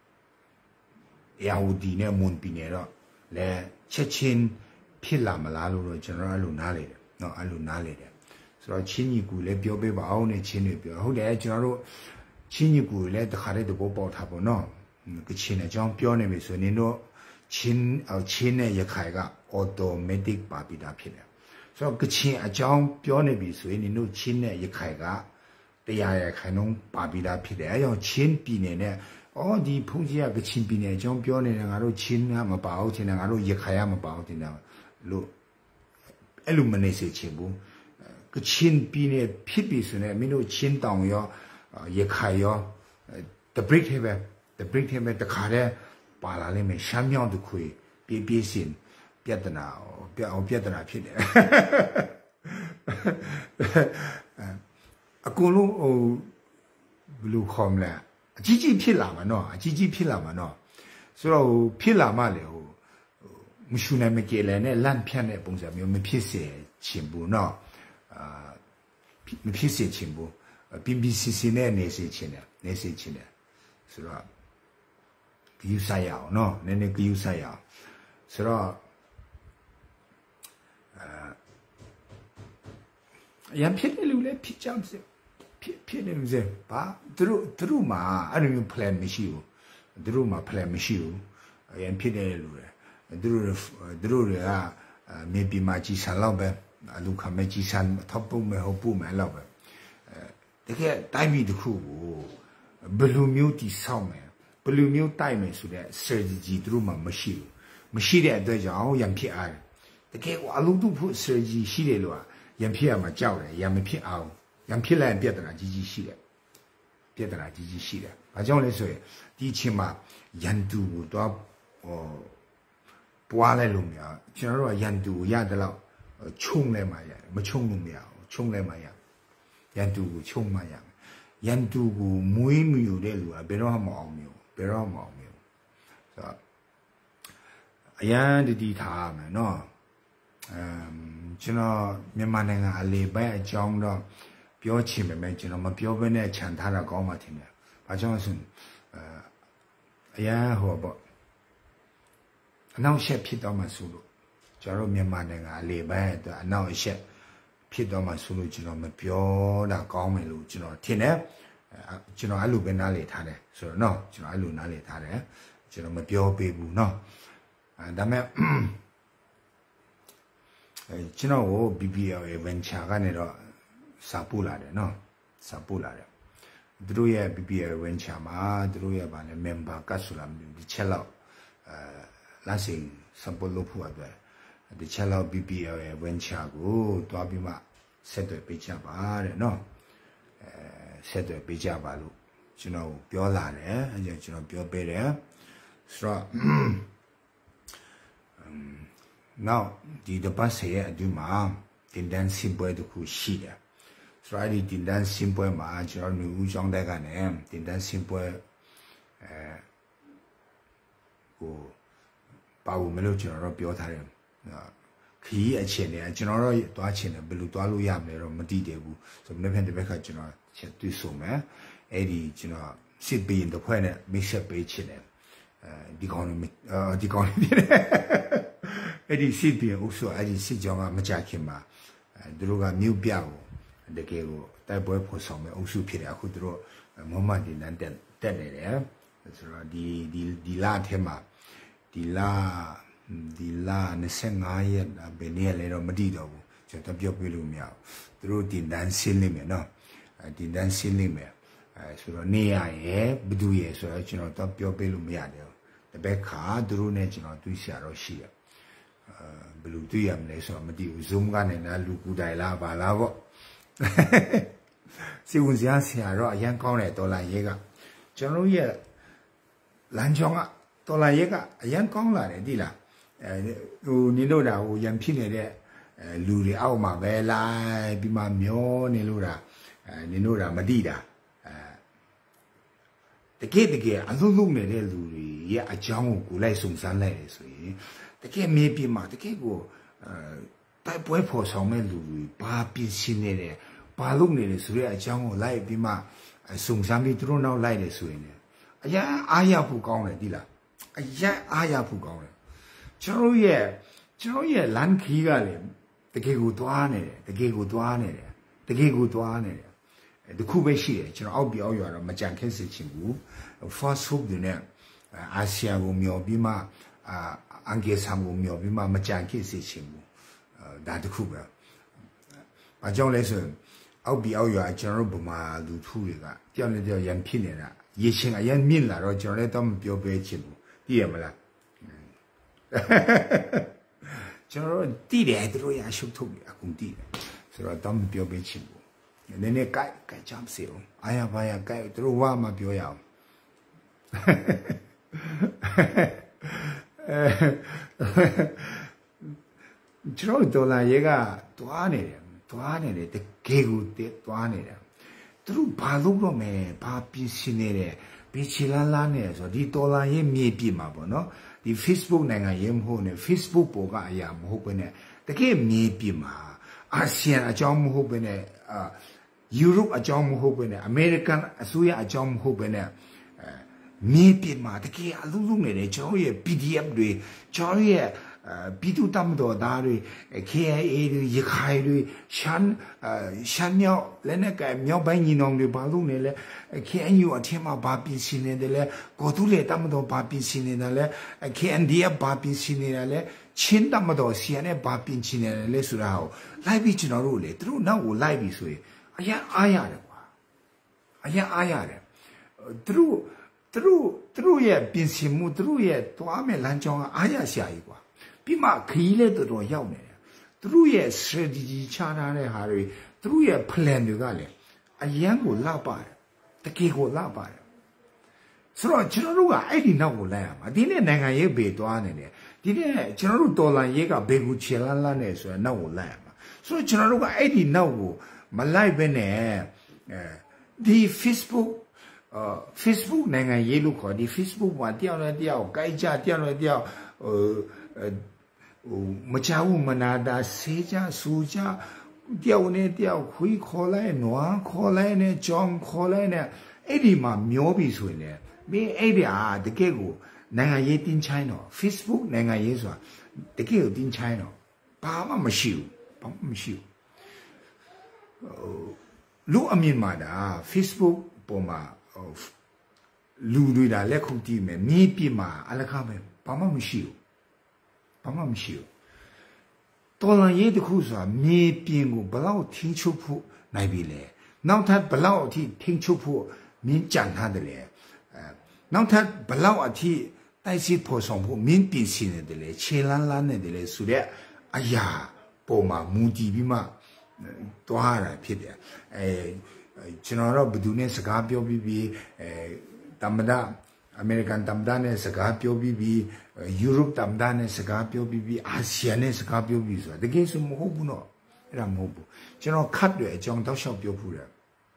AODနဲ့မွန်ပြည်နယ်တော့လဲချက်ချင်းဖြစ်လာမလားလို့တော့ကျွန်တော်အဲ့လိုနားလေတယ်နော်အဲ့လိုနားလေတယ်ဆိုတော့ချင်းကြီးကူလည်းပြောပေးပါအောင်နဲ့ချင်းတွေပြောဟုတ်တယ်ကျွန်တော်တို့ချင်းကြီးကူလည်းတခါတည်းတဘောပေါက်ထားပေါ့နော်ကချင်အကြောင်းပြောနေပြီဆိုရင်တို့ချင်းနဲ့ရခိုင်က automatic ပါပြီးသားဖြစ်တယ်ဆိုတော့ကချင်အကြောင်းပြောနေပြီဆိုရင်တို့ချင်းနဲ့ရခိုင်က100%လုံးပါပြီးသားဖြစ်တယ်အဲကြောင့်ချင်းပြည်နယ်နဲ့ဒီဖုန်ကြီးကကချင်ပြည်နယ်အကြောင်းပြောနေတယ်ငါတို့ချင်းကမပါဘူးချင်းငါတို့ရခိုင်ကမပါဘူးတင်တယ်လို့အဲ့လိုမနေစေချင်ဘူးကချင်ပြည်နယ်ဖြစ်ပြီဆိုရင်မင်းတို့ချင်းတောင်ရောရခိုင်ရောthe break ထဲပဲတခါတည်းပါလာလိမ့်မယ်ရှမ်းမြောက်တစ်ခွေပြေးစင်ပြဿနာဖြစ်တယ်အကုန်လုံးဘယ်လိုခေါ်မလဲအကြီးကြီးဖြစ်လာမှာနော်ဆိုတော့ဖြစ်လာမှလေမရှူနိုင်မကြေလဲနဲ့လန့်ဖြန့်တဲ့ပုံစံမျိုးမဖြစ်စေချင်ဘူးနော်မဖြစ်စေချင်ဘူးBBC နဲ့နေစေချင်တယ်ဆိုတော့ဂယုဆိုင်ရအောင်နော်နည်းနည်းဂယုဆိုင်ရအောင်ဆိုတော့ရံဖြစ်တယ်လို့လည်းဖြစ်ကြမ်းစေဖြစ်နေစေပါသူတို့မှာအဲ့လိုမျိုး plan မရှိဘူးသူတို့မှာ plan မရှိဘူးရံဖြစ်တယ်လို့လေသူတို့တွေကမေဘီမာကြီးဆန်လောက်ပဲလူခမဲကြီးဆန်ထောက်ပုံမဲ့ဟုတ်ပုံမဲ့လောက်ပဲတကယ်တိုင်းပြည်တစ်ခုကိုဘယ်လိုမျိုးတည်ဆောက်မယ်ဘယ်လိုမျိုးတိုက်မယ်ဆိုတဲ့ strategy သူတို့မှာမရှိတဲ့အတွက်ကြောင့်ရံဖြစ်အားတကယ်အလုံးတုဖို့ strategy ရှိတယ်လို့ရံဖြစ်ရမှာကြောက်တယ်ရံမဖြစ်အောင်ရံဖြစ်လိုက်ပြဿနာကြီးကြီးရှိတယ်ဘာကြောင့်လဲဆိုရင်ဒီအချိန်မှာရန်သူကိုတော့ပွားလိုက်လို့မရကျွန်တော်တို့ကရန်သူကိုရတယ်လို့ခြုံလဲမှရတယ်မခြုံလို့မရဘူးခြုံလဲမှရရန်သူကိုခြုံမှရရန်သူကိုမွေးမြူတဲ့လူကဘယ်တော့မှမအောင်မျိုးဆိုတော့အရန်တတိထားမယ်နော်ကျွန်တော်မြန်မာနိုင်ငံအလေပိုင်းအကြောင်းတော့ပြောချင်ပေမဲ့ကျွန်တော်မပြောဘဲနဲ့ခြံထားတာကောင်းမှထင်တယ်။ဘာကြောင့်လဲဆိုအရန်ဟောပေါ့အနောက်ရှက်ဖြစ်တော့မှဆိုလို့ကျွန်တော်မြန်မာနိုင်ငံအလေပိုင်းအတွက်အနောက်ရှက်ဖြစ်တော့မှဆိုလို့ကျွန်တော်မပြောတာကောင်းမယ်လို့ကျွန်တော်ထင်တယ်ကျွန်တော်အဲ့လိုပဲနားလေထားတယ်ဆိုတော့နော်ကျွန်တော်အဲ့လိုနားလေထားတယ်ကျွန်တော်မပြောပေးဘူးနော်ဒါမဲ့ကျွန်တော်ကို BBL venture ကနေတော့စာပို့လာတယ်နော်စာပို့လာတယ်သူတို့ရဲ့ BBL venture မှာသူတို့ရဲ့ဗာလဲ member ကတ်ဆိုလာဒီချက်လောက်လာစင် support လုပ်ဖို့အတွက်ဒီချက်လောက် BBL venture ကိုတွားပြီးမှဆက်သွယ်ပေးကြပါတဲ့နော်ဆက်သွယ်ပေးကြပါလို့ကျွန်တော်ပြောလာတယ်အဲကြောင့်ကျွန်တော်ပြောပေးတယ်ဆိုတော့နောက်ဒီတပတ်စီရဲ့အတူမှာတင်တန်းစင်ပွဲတစ်ခုရှိတယ်ဆိုတော့ဒီတင်တန်းစင်ပွဲမှာကျွန်တော်newဦးကျောင်းတက်ကနေတင်တန်းစင်ပွဲကိုပါဘူးမလို့ကျွန်တော်တို့ပြောထားတယ်ခီးအချင်းနဲ့ကျွန်တော်တို့တွားချင်းနဲ့ဘယ်လိုတွားလို့ရမလဲတော့မသိတယ်ဘူးဆိုတော့နေ့တစ်ခါကျွန်တော်ချက်တွေ့ဆုံမယ်အဲ့ဒီကျွန်တော်စစ်ပေးရင်တစ်ခွက်နဲ့မိတ်ဆက်ပေးချင်တယ်ဒီကောင်လေးဒီကောင်လေးဖြစ်တယ်အဲ့ဒီစစ်ပေးဦးဆိုအဲ့ဒီစစ်ကြောင်ကမကြခင်မှာသူတို့ကမြို့ပြကိုတကယ်ကိုတိုက်ပွဲဖော်ဆောင်မဲ့အုပ်စုဖြစ်တယ်အခုသူတို့မမဒီနန်တက်နေတယ်ဆိုတော့ဒီလထဲမှာဒီလ25ရက်ဘယ်နေ့လဲတော့မသိတော့ဘူးကျွန်တော်ပြောပြလို့မရဘူးသူတို့တင်တန်းဆင်းနေမယ်နော်တင်တန်းဆင်းနေမယ်ဆိုတော့နေရရဲ့ဘသူရဲ့ဆိုတော့ကျွန်တော်ပြောပြလို့မရတယ်တပည့်ခါသူတို့နဲ့ကျွန်တော်တွေ့ဆရာတော့ရှိရဘယ်လိုတွေ့ရမလဲဆိုတော့မသိဘူး Zoom ကနေလားလူကူတိုင်လားဘာလားပေါ့စီဝင်စရာဆရာတော့အရန်ကောင်းတယ်တော်လာရဲကကျွန်တော်ရဲ့လမ်းကြောင်းကတော်လာရဲကအရန်ကောင်းလာတယ်တိလားဟိုနင်တို့တာဟိုရံဖြစ်နေတဲ့လူတွေအောက်မှာပဲလိုက်ပြီးမှမျောနေလို့တာနင်တို့တာမတိတာတကယ်အလုံးလုံးနေတဲ့လူတွေရဲ့အကြောင်းကိုလိုက်စုံစမ်းလိုက်တယ်ဆိုရင်တကယ်မြေပြင်မှာတကယ်ကိုတိုက်ပွဲဖော်ဆောင်မဲ့လူတွေဘာပြင်ဆင်နေတယ်ဘာလုပ်နေတယ်ဆိုတဲ့အကြောင်းကိုလိုက်ပြီးမှစုံစမ်းပြီးသူတို့နောက်လိုက်တယ်ဆိုရင်အရန်အားရဖို့ကောင်းတယ်ဒီလားအရန်အားရဖို့ကောင်းတယ်ကျွန်တော်ရဲ့လန်ခီကလည်းတကယ်ကိုသွားနေတယ်တကယ်ကိုသွားနေတယ်တခုပဲရှိတယ်ကျွန်တော်အောက်ပြောက်ရွာတော့မကြံခဲ့စေချင်ဘူး fast food တွေနဲ့အာဆီယံကိုမျောပြီးမှအန်ဂေဆမ်ကိုမျောပြီးမှမကြံခဲ့စေချင်ဘူးဒါတခုပဲဘာကြောင့်လဲဆိုရင်အောက်ပြောက်ရွာကျွန်တော်တို့ဗမာလူထုတွေကတယောက်နဲ့တယောက်ရန်ဖြစ်နေတာရေရှင်အရင်မြင့်လာတော့ကျွန်တော်လည်းတော့မပြောပေးချင်ဘူးသိရမလားကျွန်တော်တို့တည်တယ်သူတို့ရရှုပ်ထုတ်အကုန်တည်တယ်ဆိုတော့တော့မပြောပေးချင်ဘူးနည်းနည်းကြိုက်ချမ်းစေအောင်အားရပါရကြိုက်သူတို့ဝါမပြောရအောင်ကျွန်တော်ဒေါ်လာရဲကတွားနေတယ်တကယ်ကိုတွားနေတယ်သူတို့ဘာလုပ်တော့မယ်ဘာပြင်ဆင်နေတယ်ဘီချီလာနေဆိုဒီဒေါ်လာရဲမြေပြမှာပေါ့နော်ဒီ Facebook နိုင်ငံရေးမဟုတ်နဲ့ Facebook ပေါ်ကအရာမဟုတ်ဘဲနဲ့တကယ်မြေပြင်မှာအာဆီယံအကြောင်းမဟုတ်ဘဲနဲ့ယူရိုပအကြောင်းမဟုတ်ဘဲနဲ့အမေရိကန်အစိုးရအကြောင်းမဟုတ်ဘဲနဲ့မြေပြင်မှာတကယ်အလုံးလုံးနေတယ်ကျွန်တော်ရဲ့ PDF တွေကျွန်တော်ရဲ့ပြည်သူ့တပ်မတော်သားတွေ KIA တွေရခိုင်တွေရှမ်းမြောက်လက်နက်ကမြောက်ပိုင်းညီနောင်တွေဘာလို့နေလဲ KNU အထက်မှာဘာပြင်ဆင်နေတယ်လဲကိုတူးလေတပ်မတော်ဘာပြင်ဆင်နေတယ်လဲ KNDF ဘာပြင်ဆင်နေတယ်လဲချင်းတပ်မတော် CNF ဘာပြင်ဆင်နေတယ်လဲဆိုတာကိုလိုက်ပြီးကျွန်တော်တို့လေသူတို့နောက်ကိုလိုက်ပြီးဆိုရင်အရင်အားရတယ်ကွာအရင်အားရတယ်သူတို့ရဲ့ပြင်ဆင်မှုသူတို့ရဲ့တွားမဲ့လမ်းကြောင်းကအားရစရာကြီးကွာပြီးမှခရီးလဲတော်ရောက်နေတယ်သူတို့ရဲ့ strategy ချထားတဲ့ဟာတွေသူတို့ရဲ့ plan တွေကလည်းအရန်ကိုလှပါတယ်တကယ်ကိုလှပါတယ်ဆိုတော့ကျွန်တော်တို့ကအဲ့ဒီနောက်ကိုလိုက်ရမှာဒီနေ့နိုင်ငံရေးဘေသွားနေတယ်ဒီနေ့ကျွန်တော်တို့တော်လန်ရေးကဘေကူချေလာနေဆိုရင်နောက်ကိုလိုက်ရမှာဆိုတော့ကျွန်တော်တို့ကအဲ့ဒီနောက်ကိုမလိုက်ဘဲနဲ့ဒီ Facebook နိုင်ငံရေးလို့ခေါ်ဒီ Facebook မှာတယောက်နဲ့တယောက်ကြိုက်ကြတယောက်နဲ့တယောက်မချဘူးမနာတာဆေးကြစူကြတယောက်နဲ့တယောက်ခွေးခေါ်လိုက်နွားခေါ်လိုက်နဲ့ကြောင်ခေါ်လိုက်နဲ့အဲ့ဒီမှာမျောပြီဆိုရင်လည်းမင်းအဲ့ဒီဟာတကယ်ကိုနိုင်ငံရေးတင်းချိုင်းတော့ Facebook နိုင်ငံရေးဆိုတာတကယ်ကိုတင်းချိုင်းတော့ဘာမှမရှိဘူးလူအမြင်မှာဒါ Facebook ပေါ်မှာလူတွေဒါလက်ခုပ်တီးမယ်မြေပြမှာအလကားပဲဘာမှမရှိဘူးတော်လန်ရေးတခုဆိုတာမြေပြင်ကိုဘလောက်ထင်းချုပ်ဖို့နိုင်ပြီလေနောက်ထပ်ဘလောက်အထိထင်းချုပ်ဖို့မင်းကြံထားတယ်လေနောက်ထပ်ဘလောက်အထိတိုက်စစ်ဖို့ဆောင်ဖို့မင်းပြင်ဆင်နေတယ်လေခြေလန်းလန်းနေတယ်လေဆိုတဲ့အရာပေါ်မှာမူတည်ပြီးမှတွားရတာဖြစ်တယ်ကျွန်တော်တို့ဘယ်သူနဲ့စကားပြောပြီးတမဒအမေရိကန်တမဒနဲ့စကားပြောပြီးယူရိုပတမဒနဲ့စကားပြောပြီးအာဆီယံနဲ့စကားပြောပြီးဆိုတာတကယ်ဆိုမဟုတ်ဘူးနော်အဲ့ဒါမဟုတ်ဘူးကျွန်တော်ခတ်တယ်အကြောင်းတောက်လျှောက်ပြောဖူးတယ်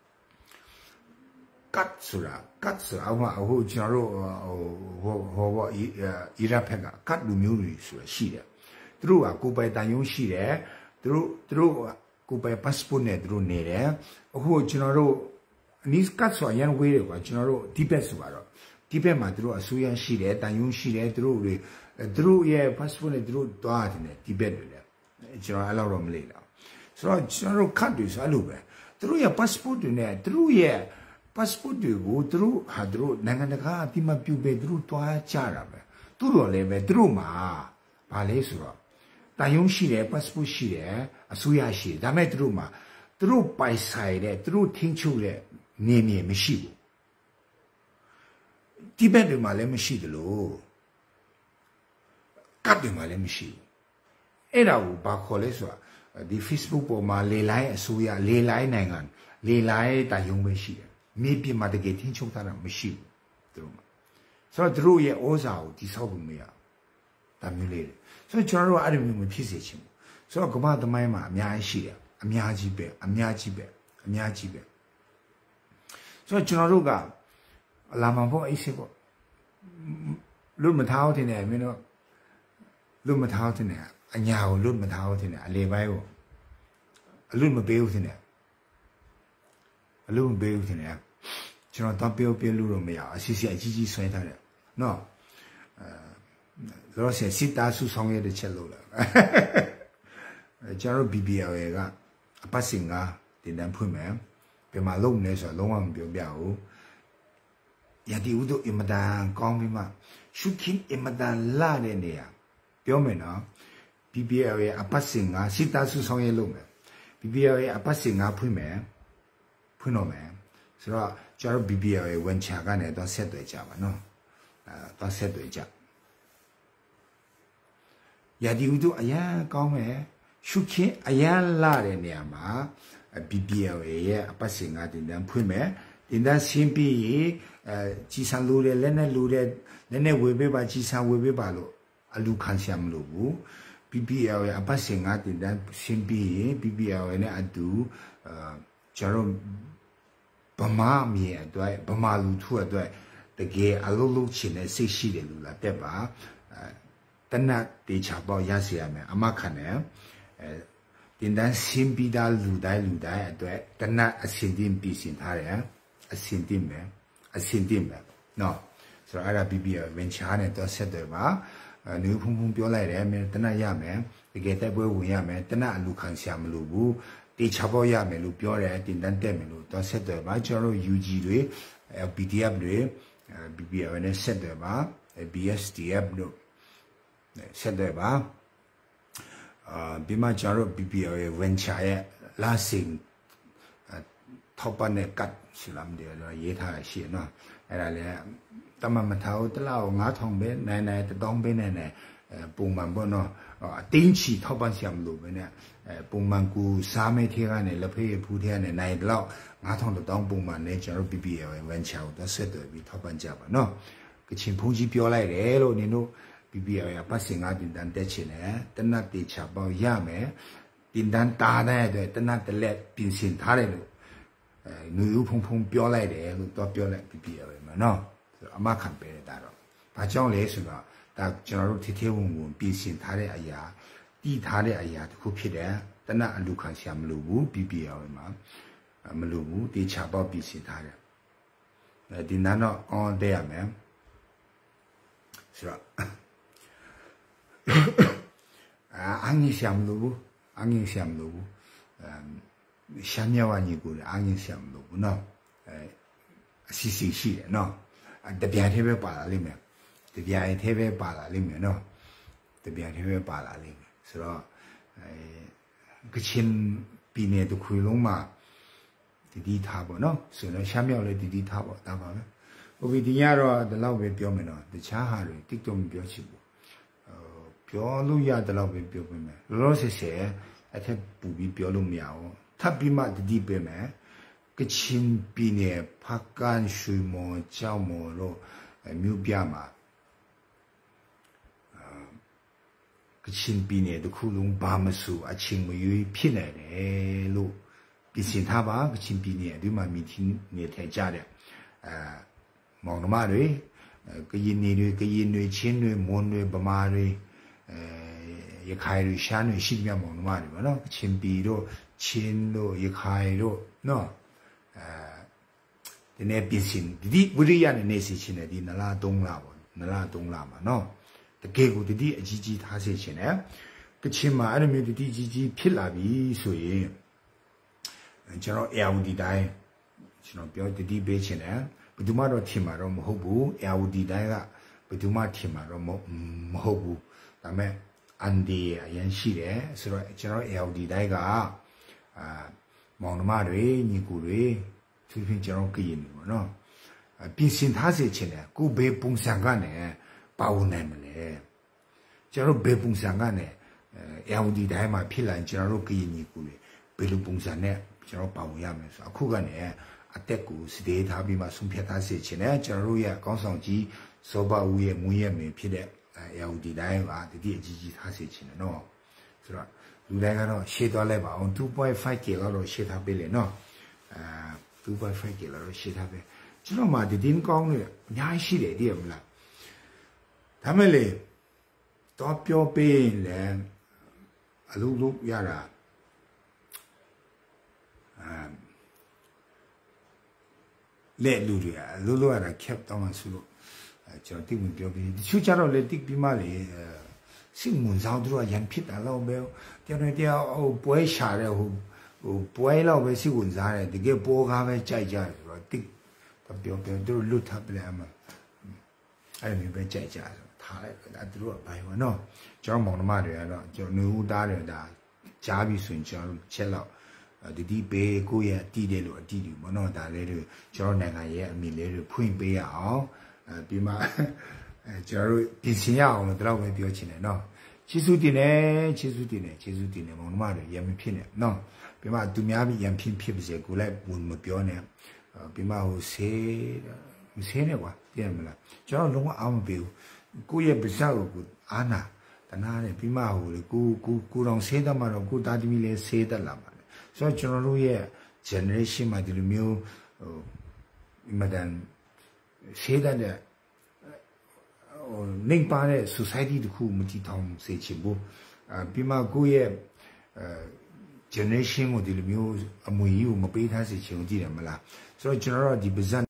ကတ်ဆိုတာအခုကျွန်တော်တို့ဟိုအီရတ်ဖက်ကကတ်လူမျိုးတွေဆိုတာရှိတယ်သူတို့ကကိုယ်ပိုင်တန်ယုံရှိတယ်သူတို့ကိုယ်ပိုင် passport နဲ့သူတို့နေတယ်အခုကျွန်တော်တို့အနည်းကတ်ဆိုရန်ဝေးတယ်ကွာကျွန်တော်တို့ဒီဘက်ဆိုတော့ဒီဘက်မှာသူတို့အစိုးရရှိတယ်တန်ယုံရှိတယ်သူတို့ရဲ့ passport နဲ့သူတို့တွားတယ်ဒီဘက်တွေလည်းကျွန်တော်အဲ့လောက်တော့မလေးတော့ဆိုတော့ကျွန်တော်တို့ခတ်တွေဆိုအဲ့လိုပဲသူတို့ရဲ့ passport တွေနဲ့သူတို့ရဲ့ passport တွေကိုသူတို့နိုင်ငံတကာအတိမပြုပေးသူတို့တွားကြတာပဲသူတို့လည်းပဲသူတို့မှာဗာလဲဆိုတော့တန်ယုံရှိတယ် passport ရှိတယ်အစိုးရရှိတယ်ဒါမဲ့သူတို့မှာသူတို့ပိုင်ဆိုင်တဲ့သူတို့ထင်းချုပ်တဲ့နေမြေမရှိဘူးဒီဘက်တွေမှာလည်းမရှိတယ်လို့ကပ်တွေမှာလည်းမရှိဘူးအဲ့ဒါကိုဘာခေါ်လဲဆိုတာဒီ Facebook ပေါ်မှာလေလိုင်းအစိုးရလေလိုင်းနိုင်ငံလေလိုင်းတန်ယုံပဲရှိတယ်မြေပြင်မှာတကယ်ထင်းချုပ်တာမရှိဘူးသူတို့မှာဆိုတော့သူတို့ရဲ့ဩဇာကိုတိဆောက်ဖို့မရဒါမျိုးလေးဆိုတော့ကျွန်တော်တို့အဲ့ဒီမျိုးမဖြစ်စေချင်ဘူးဆိုတော့ကမ္ဘာသမိုင်းမှာအများကြီးရှိတယ်အများကြီးပဲဆိုတော့ကျွန်တော်တို့ကလာမှာပေါ့အိတ်စစ်ပေါ့လွတ်မထားတဲ့နေမင်းတို့လွတ်မထားတဲ့နေအညာကိုလွတ်မထားတဲ့နေအလေပိုင်းကိုအလွတ်မပေးဘူးတဲ့နေကျွန်တော်တော့ပြောလို့တော့မရအစီအကြီးဆွဲထားတယ်နော်လောဆယ်စစ်သားစုဆောင်ရတဲ့ချက်လို့လားကျွန်တော် BBL ကအပတ်စဉ်ကတင်တန်းဖွင့်မယ်ပြန်မလုံးနေဆိုတော့လုံးဝမပြောပြဘူးယတိဥဒ္ဓအမတန်ကောင်းပြီးမှရှုခင်အမတန်လာတဲ့နေရာပြောမယ်နော် BBL ရဲ့အပတ်စဉ်ကစစ်သားစုဆောင်ရလုပ်မယ် BBL ရဲ့အပတ်စဉ်ကဖွင့်တော့မယ်ဆိုတော့ကျွန်တော် BBL ရဲ့ဝန်ချာကနေတော့ဆက်သွယ်ကြပါနော်တော့ဆက်သွယ်ကြယတိဥဒ္ဓအရန်ကောင်းမယ်ရှုခင်အရန်လာတဲ့နေရာမှာ BBL ရဲ့အပတ်စဉ်ကတင်တန်းဖွင့်မယ်တင်တန်းရှင်းပြီးကြီးစံလိုတဲ့လက်နဲ့ဝေပေးပါကြီးစံဝေပေးပါလို့အလူခံရမလို့ဘူး BBL ရဲ့အပတ်စဉ်ကတင်တန်းရှင်းပြီး BBL နဲ့အတူကျွန်တော်ဗမာမြေအတွက်ဗမာလူထုအတွက်တကယ်အလုပ်လုပ်ချင်တဲ့စိတ်ရှိတယ်လို့လားတက်ပါတနတ်တေချာပေါ့ရစီရမယ်အမခံတယ်တင်တန်းရှင်းပြီးသားလူတိုင်းအတွက်တနတ်အစင်တင်ပြီးစင်ထားတယ်အစင်တင်မယ်နော်ဆိုတော့အဲ့ဒါ BBL ဝင်ချားနဲ့တော့ဆက်တယ်ပါနေဖုံပြောလိုက်တယ်တနတ်ရမယ်တကယ်တိုက်ပွဲဝင်ရမယ်တနတ်အလူခံရှာမလို့ဘူးတေချာပေါ့ရမယ်လို့ပြောတယ်တင်တန်းတက်မယ်လို့တော့ဆက်တယ်ပါကျွန်တော်တို့ UG တွေ PDF တွေ BBL နဲ့ဆက်တယ်ပါ BSDF တို့ဆက်တယ်ပါဒီမှာကျွန်တော်တို့ BBL ရဲ့ venture ရဲ့ last thing ထောက်ပံ့တဲ့ကတ်ရှိလားမသိဘူးရေးထားရှိနော်အဲ့ဒါလည်းတမမထားတလောက်9000ပဲနိုင်1000ပဲနိုင်ပုံမှန်ပေါ့နော်အတင်းချီထောက်ပံ့ရမလို့ပဲနဲ့ပုံမှန်ကူစားမဲထဲကနေလက်ဖေးဖူးထဲကနေနိုင်တော့9000 1000ပုံမှန်နဲ့ကျွန်တော် BBL ရဲ့ venture ကိုတော့ဆက်သွယ်ပြီးထောက်ပံ့ကြပါနော်ကချင်ဖုန်ကြီးပြောလိုက်တယ်လို့နင်တို့ BBL ရဲ့ပတ်စင်ကတင်တန်းတက်ချင်တယ်တနတ်တေချာပေါ့ရမယ်တင်တန်းတာတဲ့အတွက်တနတ်တလက်ပြင်ဆင်ထားတယ်လို့နူဖုံပြောလိုက်တယ်လို့တော့ပြောလိုက် BBL မှာနော်အမခံပေးတယ်ဒါတော့ဘာကြောင့်လဲဆိုတော့ဒါကျွန်တော်တို့ထေဝင်ပြင်ဆင်ထားတဲ့အရာတည်ထားတဲ့အရာတစ်ခုဖြစ်တယ်တနတ်အလူခံရှာမလို့ဘူး BBL မှာမလို့ဘူးတေချာပေါ့ပြင်ဆင်ထားတယ်ဒီနန်းတော့အော်တဲ့ရမယ်ဆိုတော့အငြင်းရှာမလို့ဘူးရှာမြောက်ဝညီကိုအငြင်းရှာမလို့ဘူးနော်စီစီရှိတယ်နော်တပြိုင်တည်းပဲပါလာလိမ့်မယ်တပြိုင်တည်းပဲပါလာလိမ့်မယ်နော်တပြိုင်တည်းပဲပါလာလိမ့်မယ်ဆိုတော့ကချင်ပြည်နယ်တစ်ခုလုံးမှာတည်ထားပေါ့နော်ဆိုတော့ရှမ်းမြောက်လည်းတည်ထားပေါ့ဒါပါပဲဟုတ်ပြီဒီညတော့ဒီလောက်ပဲပြောမယ်နော်တခြားဟာတွေတိတ်တော့မပြောချင်ဘူးပြောလို့ရတဲ့လောက်ပဲပြောပေးမယ်လောလောဆယ်ဆယ်အထက်ပူပြီးပြောလို့မရဘူးထပ်ပြီးမှတည်ပေးမယ်ကချင်ပြည်နယ်ဖားကန်ရွှေမော်ကြောက်မော်လို့မြို့ပြမှာကချင်ပြည်နယ်တစ်ခုလုံးဘာမဆိုအချင်းမရွေးဖြစ်နေတယ်လို့ပြင်ဆင်ထားပါကချင်ပြည်နယ်ဒီမှာမီတင်နေထိုင်ကြတဲ့မောင်နှမတွေကရင်တွေချင်းတွေမွန်တွေဗမာတွေရခိုင်တွေရှမ်းတွေရှိကြမောင်နှမတွေပေါ့နော်ကချင်ပြည်တို့ချင်းတို့ရခိုင်တို့နော်ဒီနေ့ပြင်ဆင်ဒီဝိရိယနဲ့နေစီချင်းတယ်ဒီနလား3လပေါ့နလား3လမှာနော်တကယ်ကိုတတိအကြီးကြီးထားစေချင်တယ်ကချင်မှာအဲ့လိုမျိုးတတိကြီးကြီးဖြစ်လာပြီဆိုရင်ကျွန်တော် AOD တိုင်းကျွန်တော်ပြောတတိပေးချင်တယ်ဘယ်သူမှတော့ထင်မှာတော့မဟုတ်ဘူး AOD တိုင်းကဘယ်သူမှထင်မှာတော့မဟုတ်ဘူးဒါပေမဲ့အန်ဒီအရင်ရှိတယ်ဆိုတော့ကျွန်တော် AOD တိုင်းကမောင်နှမတွေညီကိုတွေသူပြင်ကျွန်တော်ကြည့်နေပေါ့နော်ပြင်ဆင်ထားစေချင်တယ်ကိုဘယ်ပုံစံကနေပါဝင်နိုင်မလဲကျွန်တော်ဘယ်ပုံစံကနေAOD တိုင်းမှာဖြစ်လာရင်ကျွန်တော်တို့ကြည့်ညီကိုတွေဘယ်လိုပုံစံနဲ့ကျွန်တော်ပါဝင်ရမလဲဆိုအခုကနေအတက်ကိုစတေးထားပြီးမှဆုံးဖြတ်ထားစေချင်တယ်ကျွန်တော်တို့ရဲ့ကောင်းဆောင်ကြီးစောဘဦးရဲ့မွေးရမင်းဖြစ်တဲ့AOD တိုင်းကတတိအကြီးကြီးထားစေချင်တယ်နော်ဆိုတော့လူတိုင်းကတော့ရှေ့သွားလိုက်ပါအောင် 2.5k လောက်တော့ရှေ့ထားပေးလေနော်2.5k လောက်တော့ရှေ့ထားပေးကျွန်တော်မှဒီတင်းကောင်းတွေအများကြီးရှိတယ်တည်ရမလားဒါမဲ့လေတော့ပြောပေးလေအလုပ်လုပ်ရတာလက်လူတွေအလုပ်လုပ်ရတာခက်တော့မှဆိုလို့ကျွန်တော်တိဝင်ပြောပြီးတချို့ကျတော့လေတိပြီးမှလေစိတ်ဝင်စားသူတို့ရန်ဖြစ်တာတော့ပဲကျွန်တော်တရားဟိုပွဲရှာတဲ့ဟိုပွဲလောက်ပဲစိတ်ဝင်စားတယ်တကယ်ပေါ်ကားပဲကြိုက်ကြတယ်ဆိုတော့တိပြောသူတို့လွတ်ထပ်ပလဲအမှအဲ့လိုပဲကြိုက်ကြဆိုထားလိုက်ဒါသူတို့ကဘာရောနော်ကျွန်တော်မောင်နှမတွေကတော့ကျွန်တော်နှူးသားတယ်ဒါကြားပြီးဆိုရင်ကျွန်တော်ချက်လောက်ဒီဘေးကိုရဲ့အတီးတယ်လို့အတီးတယ်ဘောနော်ဒါလေးတွေကျွန်တော်နိုင်ငံရဲ့အမိလေးတွေဖွင့်ပေးရအောင်ပြီးမှကျွန်တော်တို့ပြင်ဆင်ရအောင်လို့တော့ပဲပြောချင်တယ်နော်ကျေးဇူးတင်တယ်မောင်နှမတွေရံမဖြစ်နဲ့နော်ပြီးမှသူများပြီးရံဖြစ်ပါစေကိုလည်းဝင်မပြောနဲ့ပြီးမှဟိုဆေးနေကွာသိရမလားကျွန်တော်လုံးဝအားမပေးဘူးကိုယ့်ရဲ့ပါဇက်ကိုအာနာတနာနဲ့ပြီးမှဟိုလေကိုတော်ဆေးတတ်မှတော့ကိုသားသမီးလည်းဆေးတတ်လာမှာဆိုတော့ကျွန်တော်တို့ရဲ့ generation မှာဒီလိုမျိုးဟိုအမဒန်ဆေးတတ်တဲ့ဟိုနေပါတဲ့ society တခုမတည်ထောင်စေချင်ဘူးပြီးမှကိုယ့်ရဲ့ generation ကိုဒီလိုမျိုးအမွေကြီးကိုမပေးထားစေချင်ဘူးကြည့်တယ်မလားဆိုတော့ကျွန်တော်တို့ဒီပါဇက်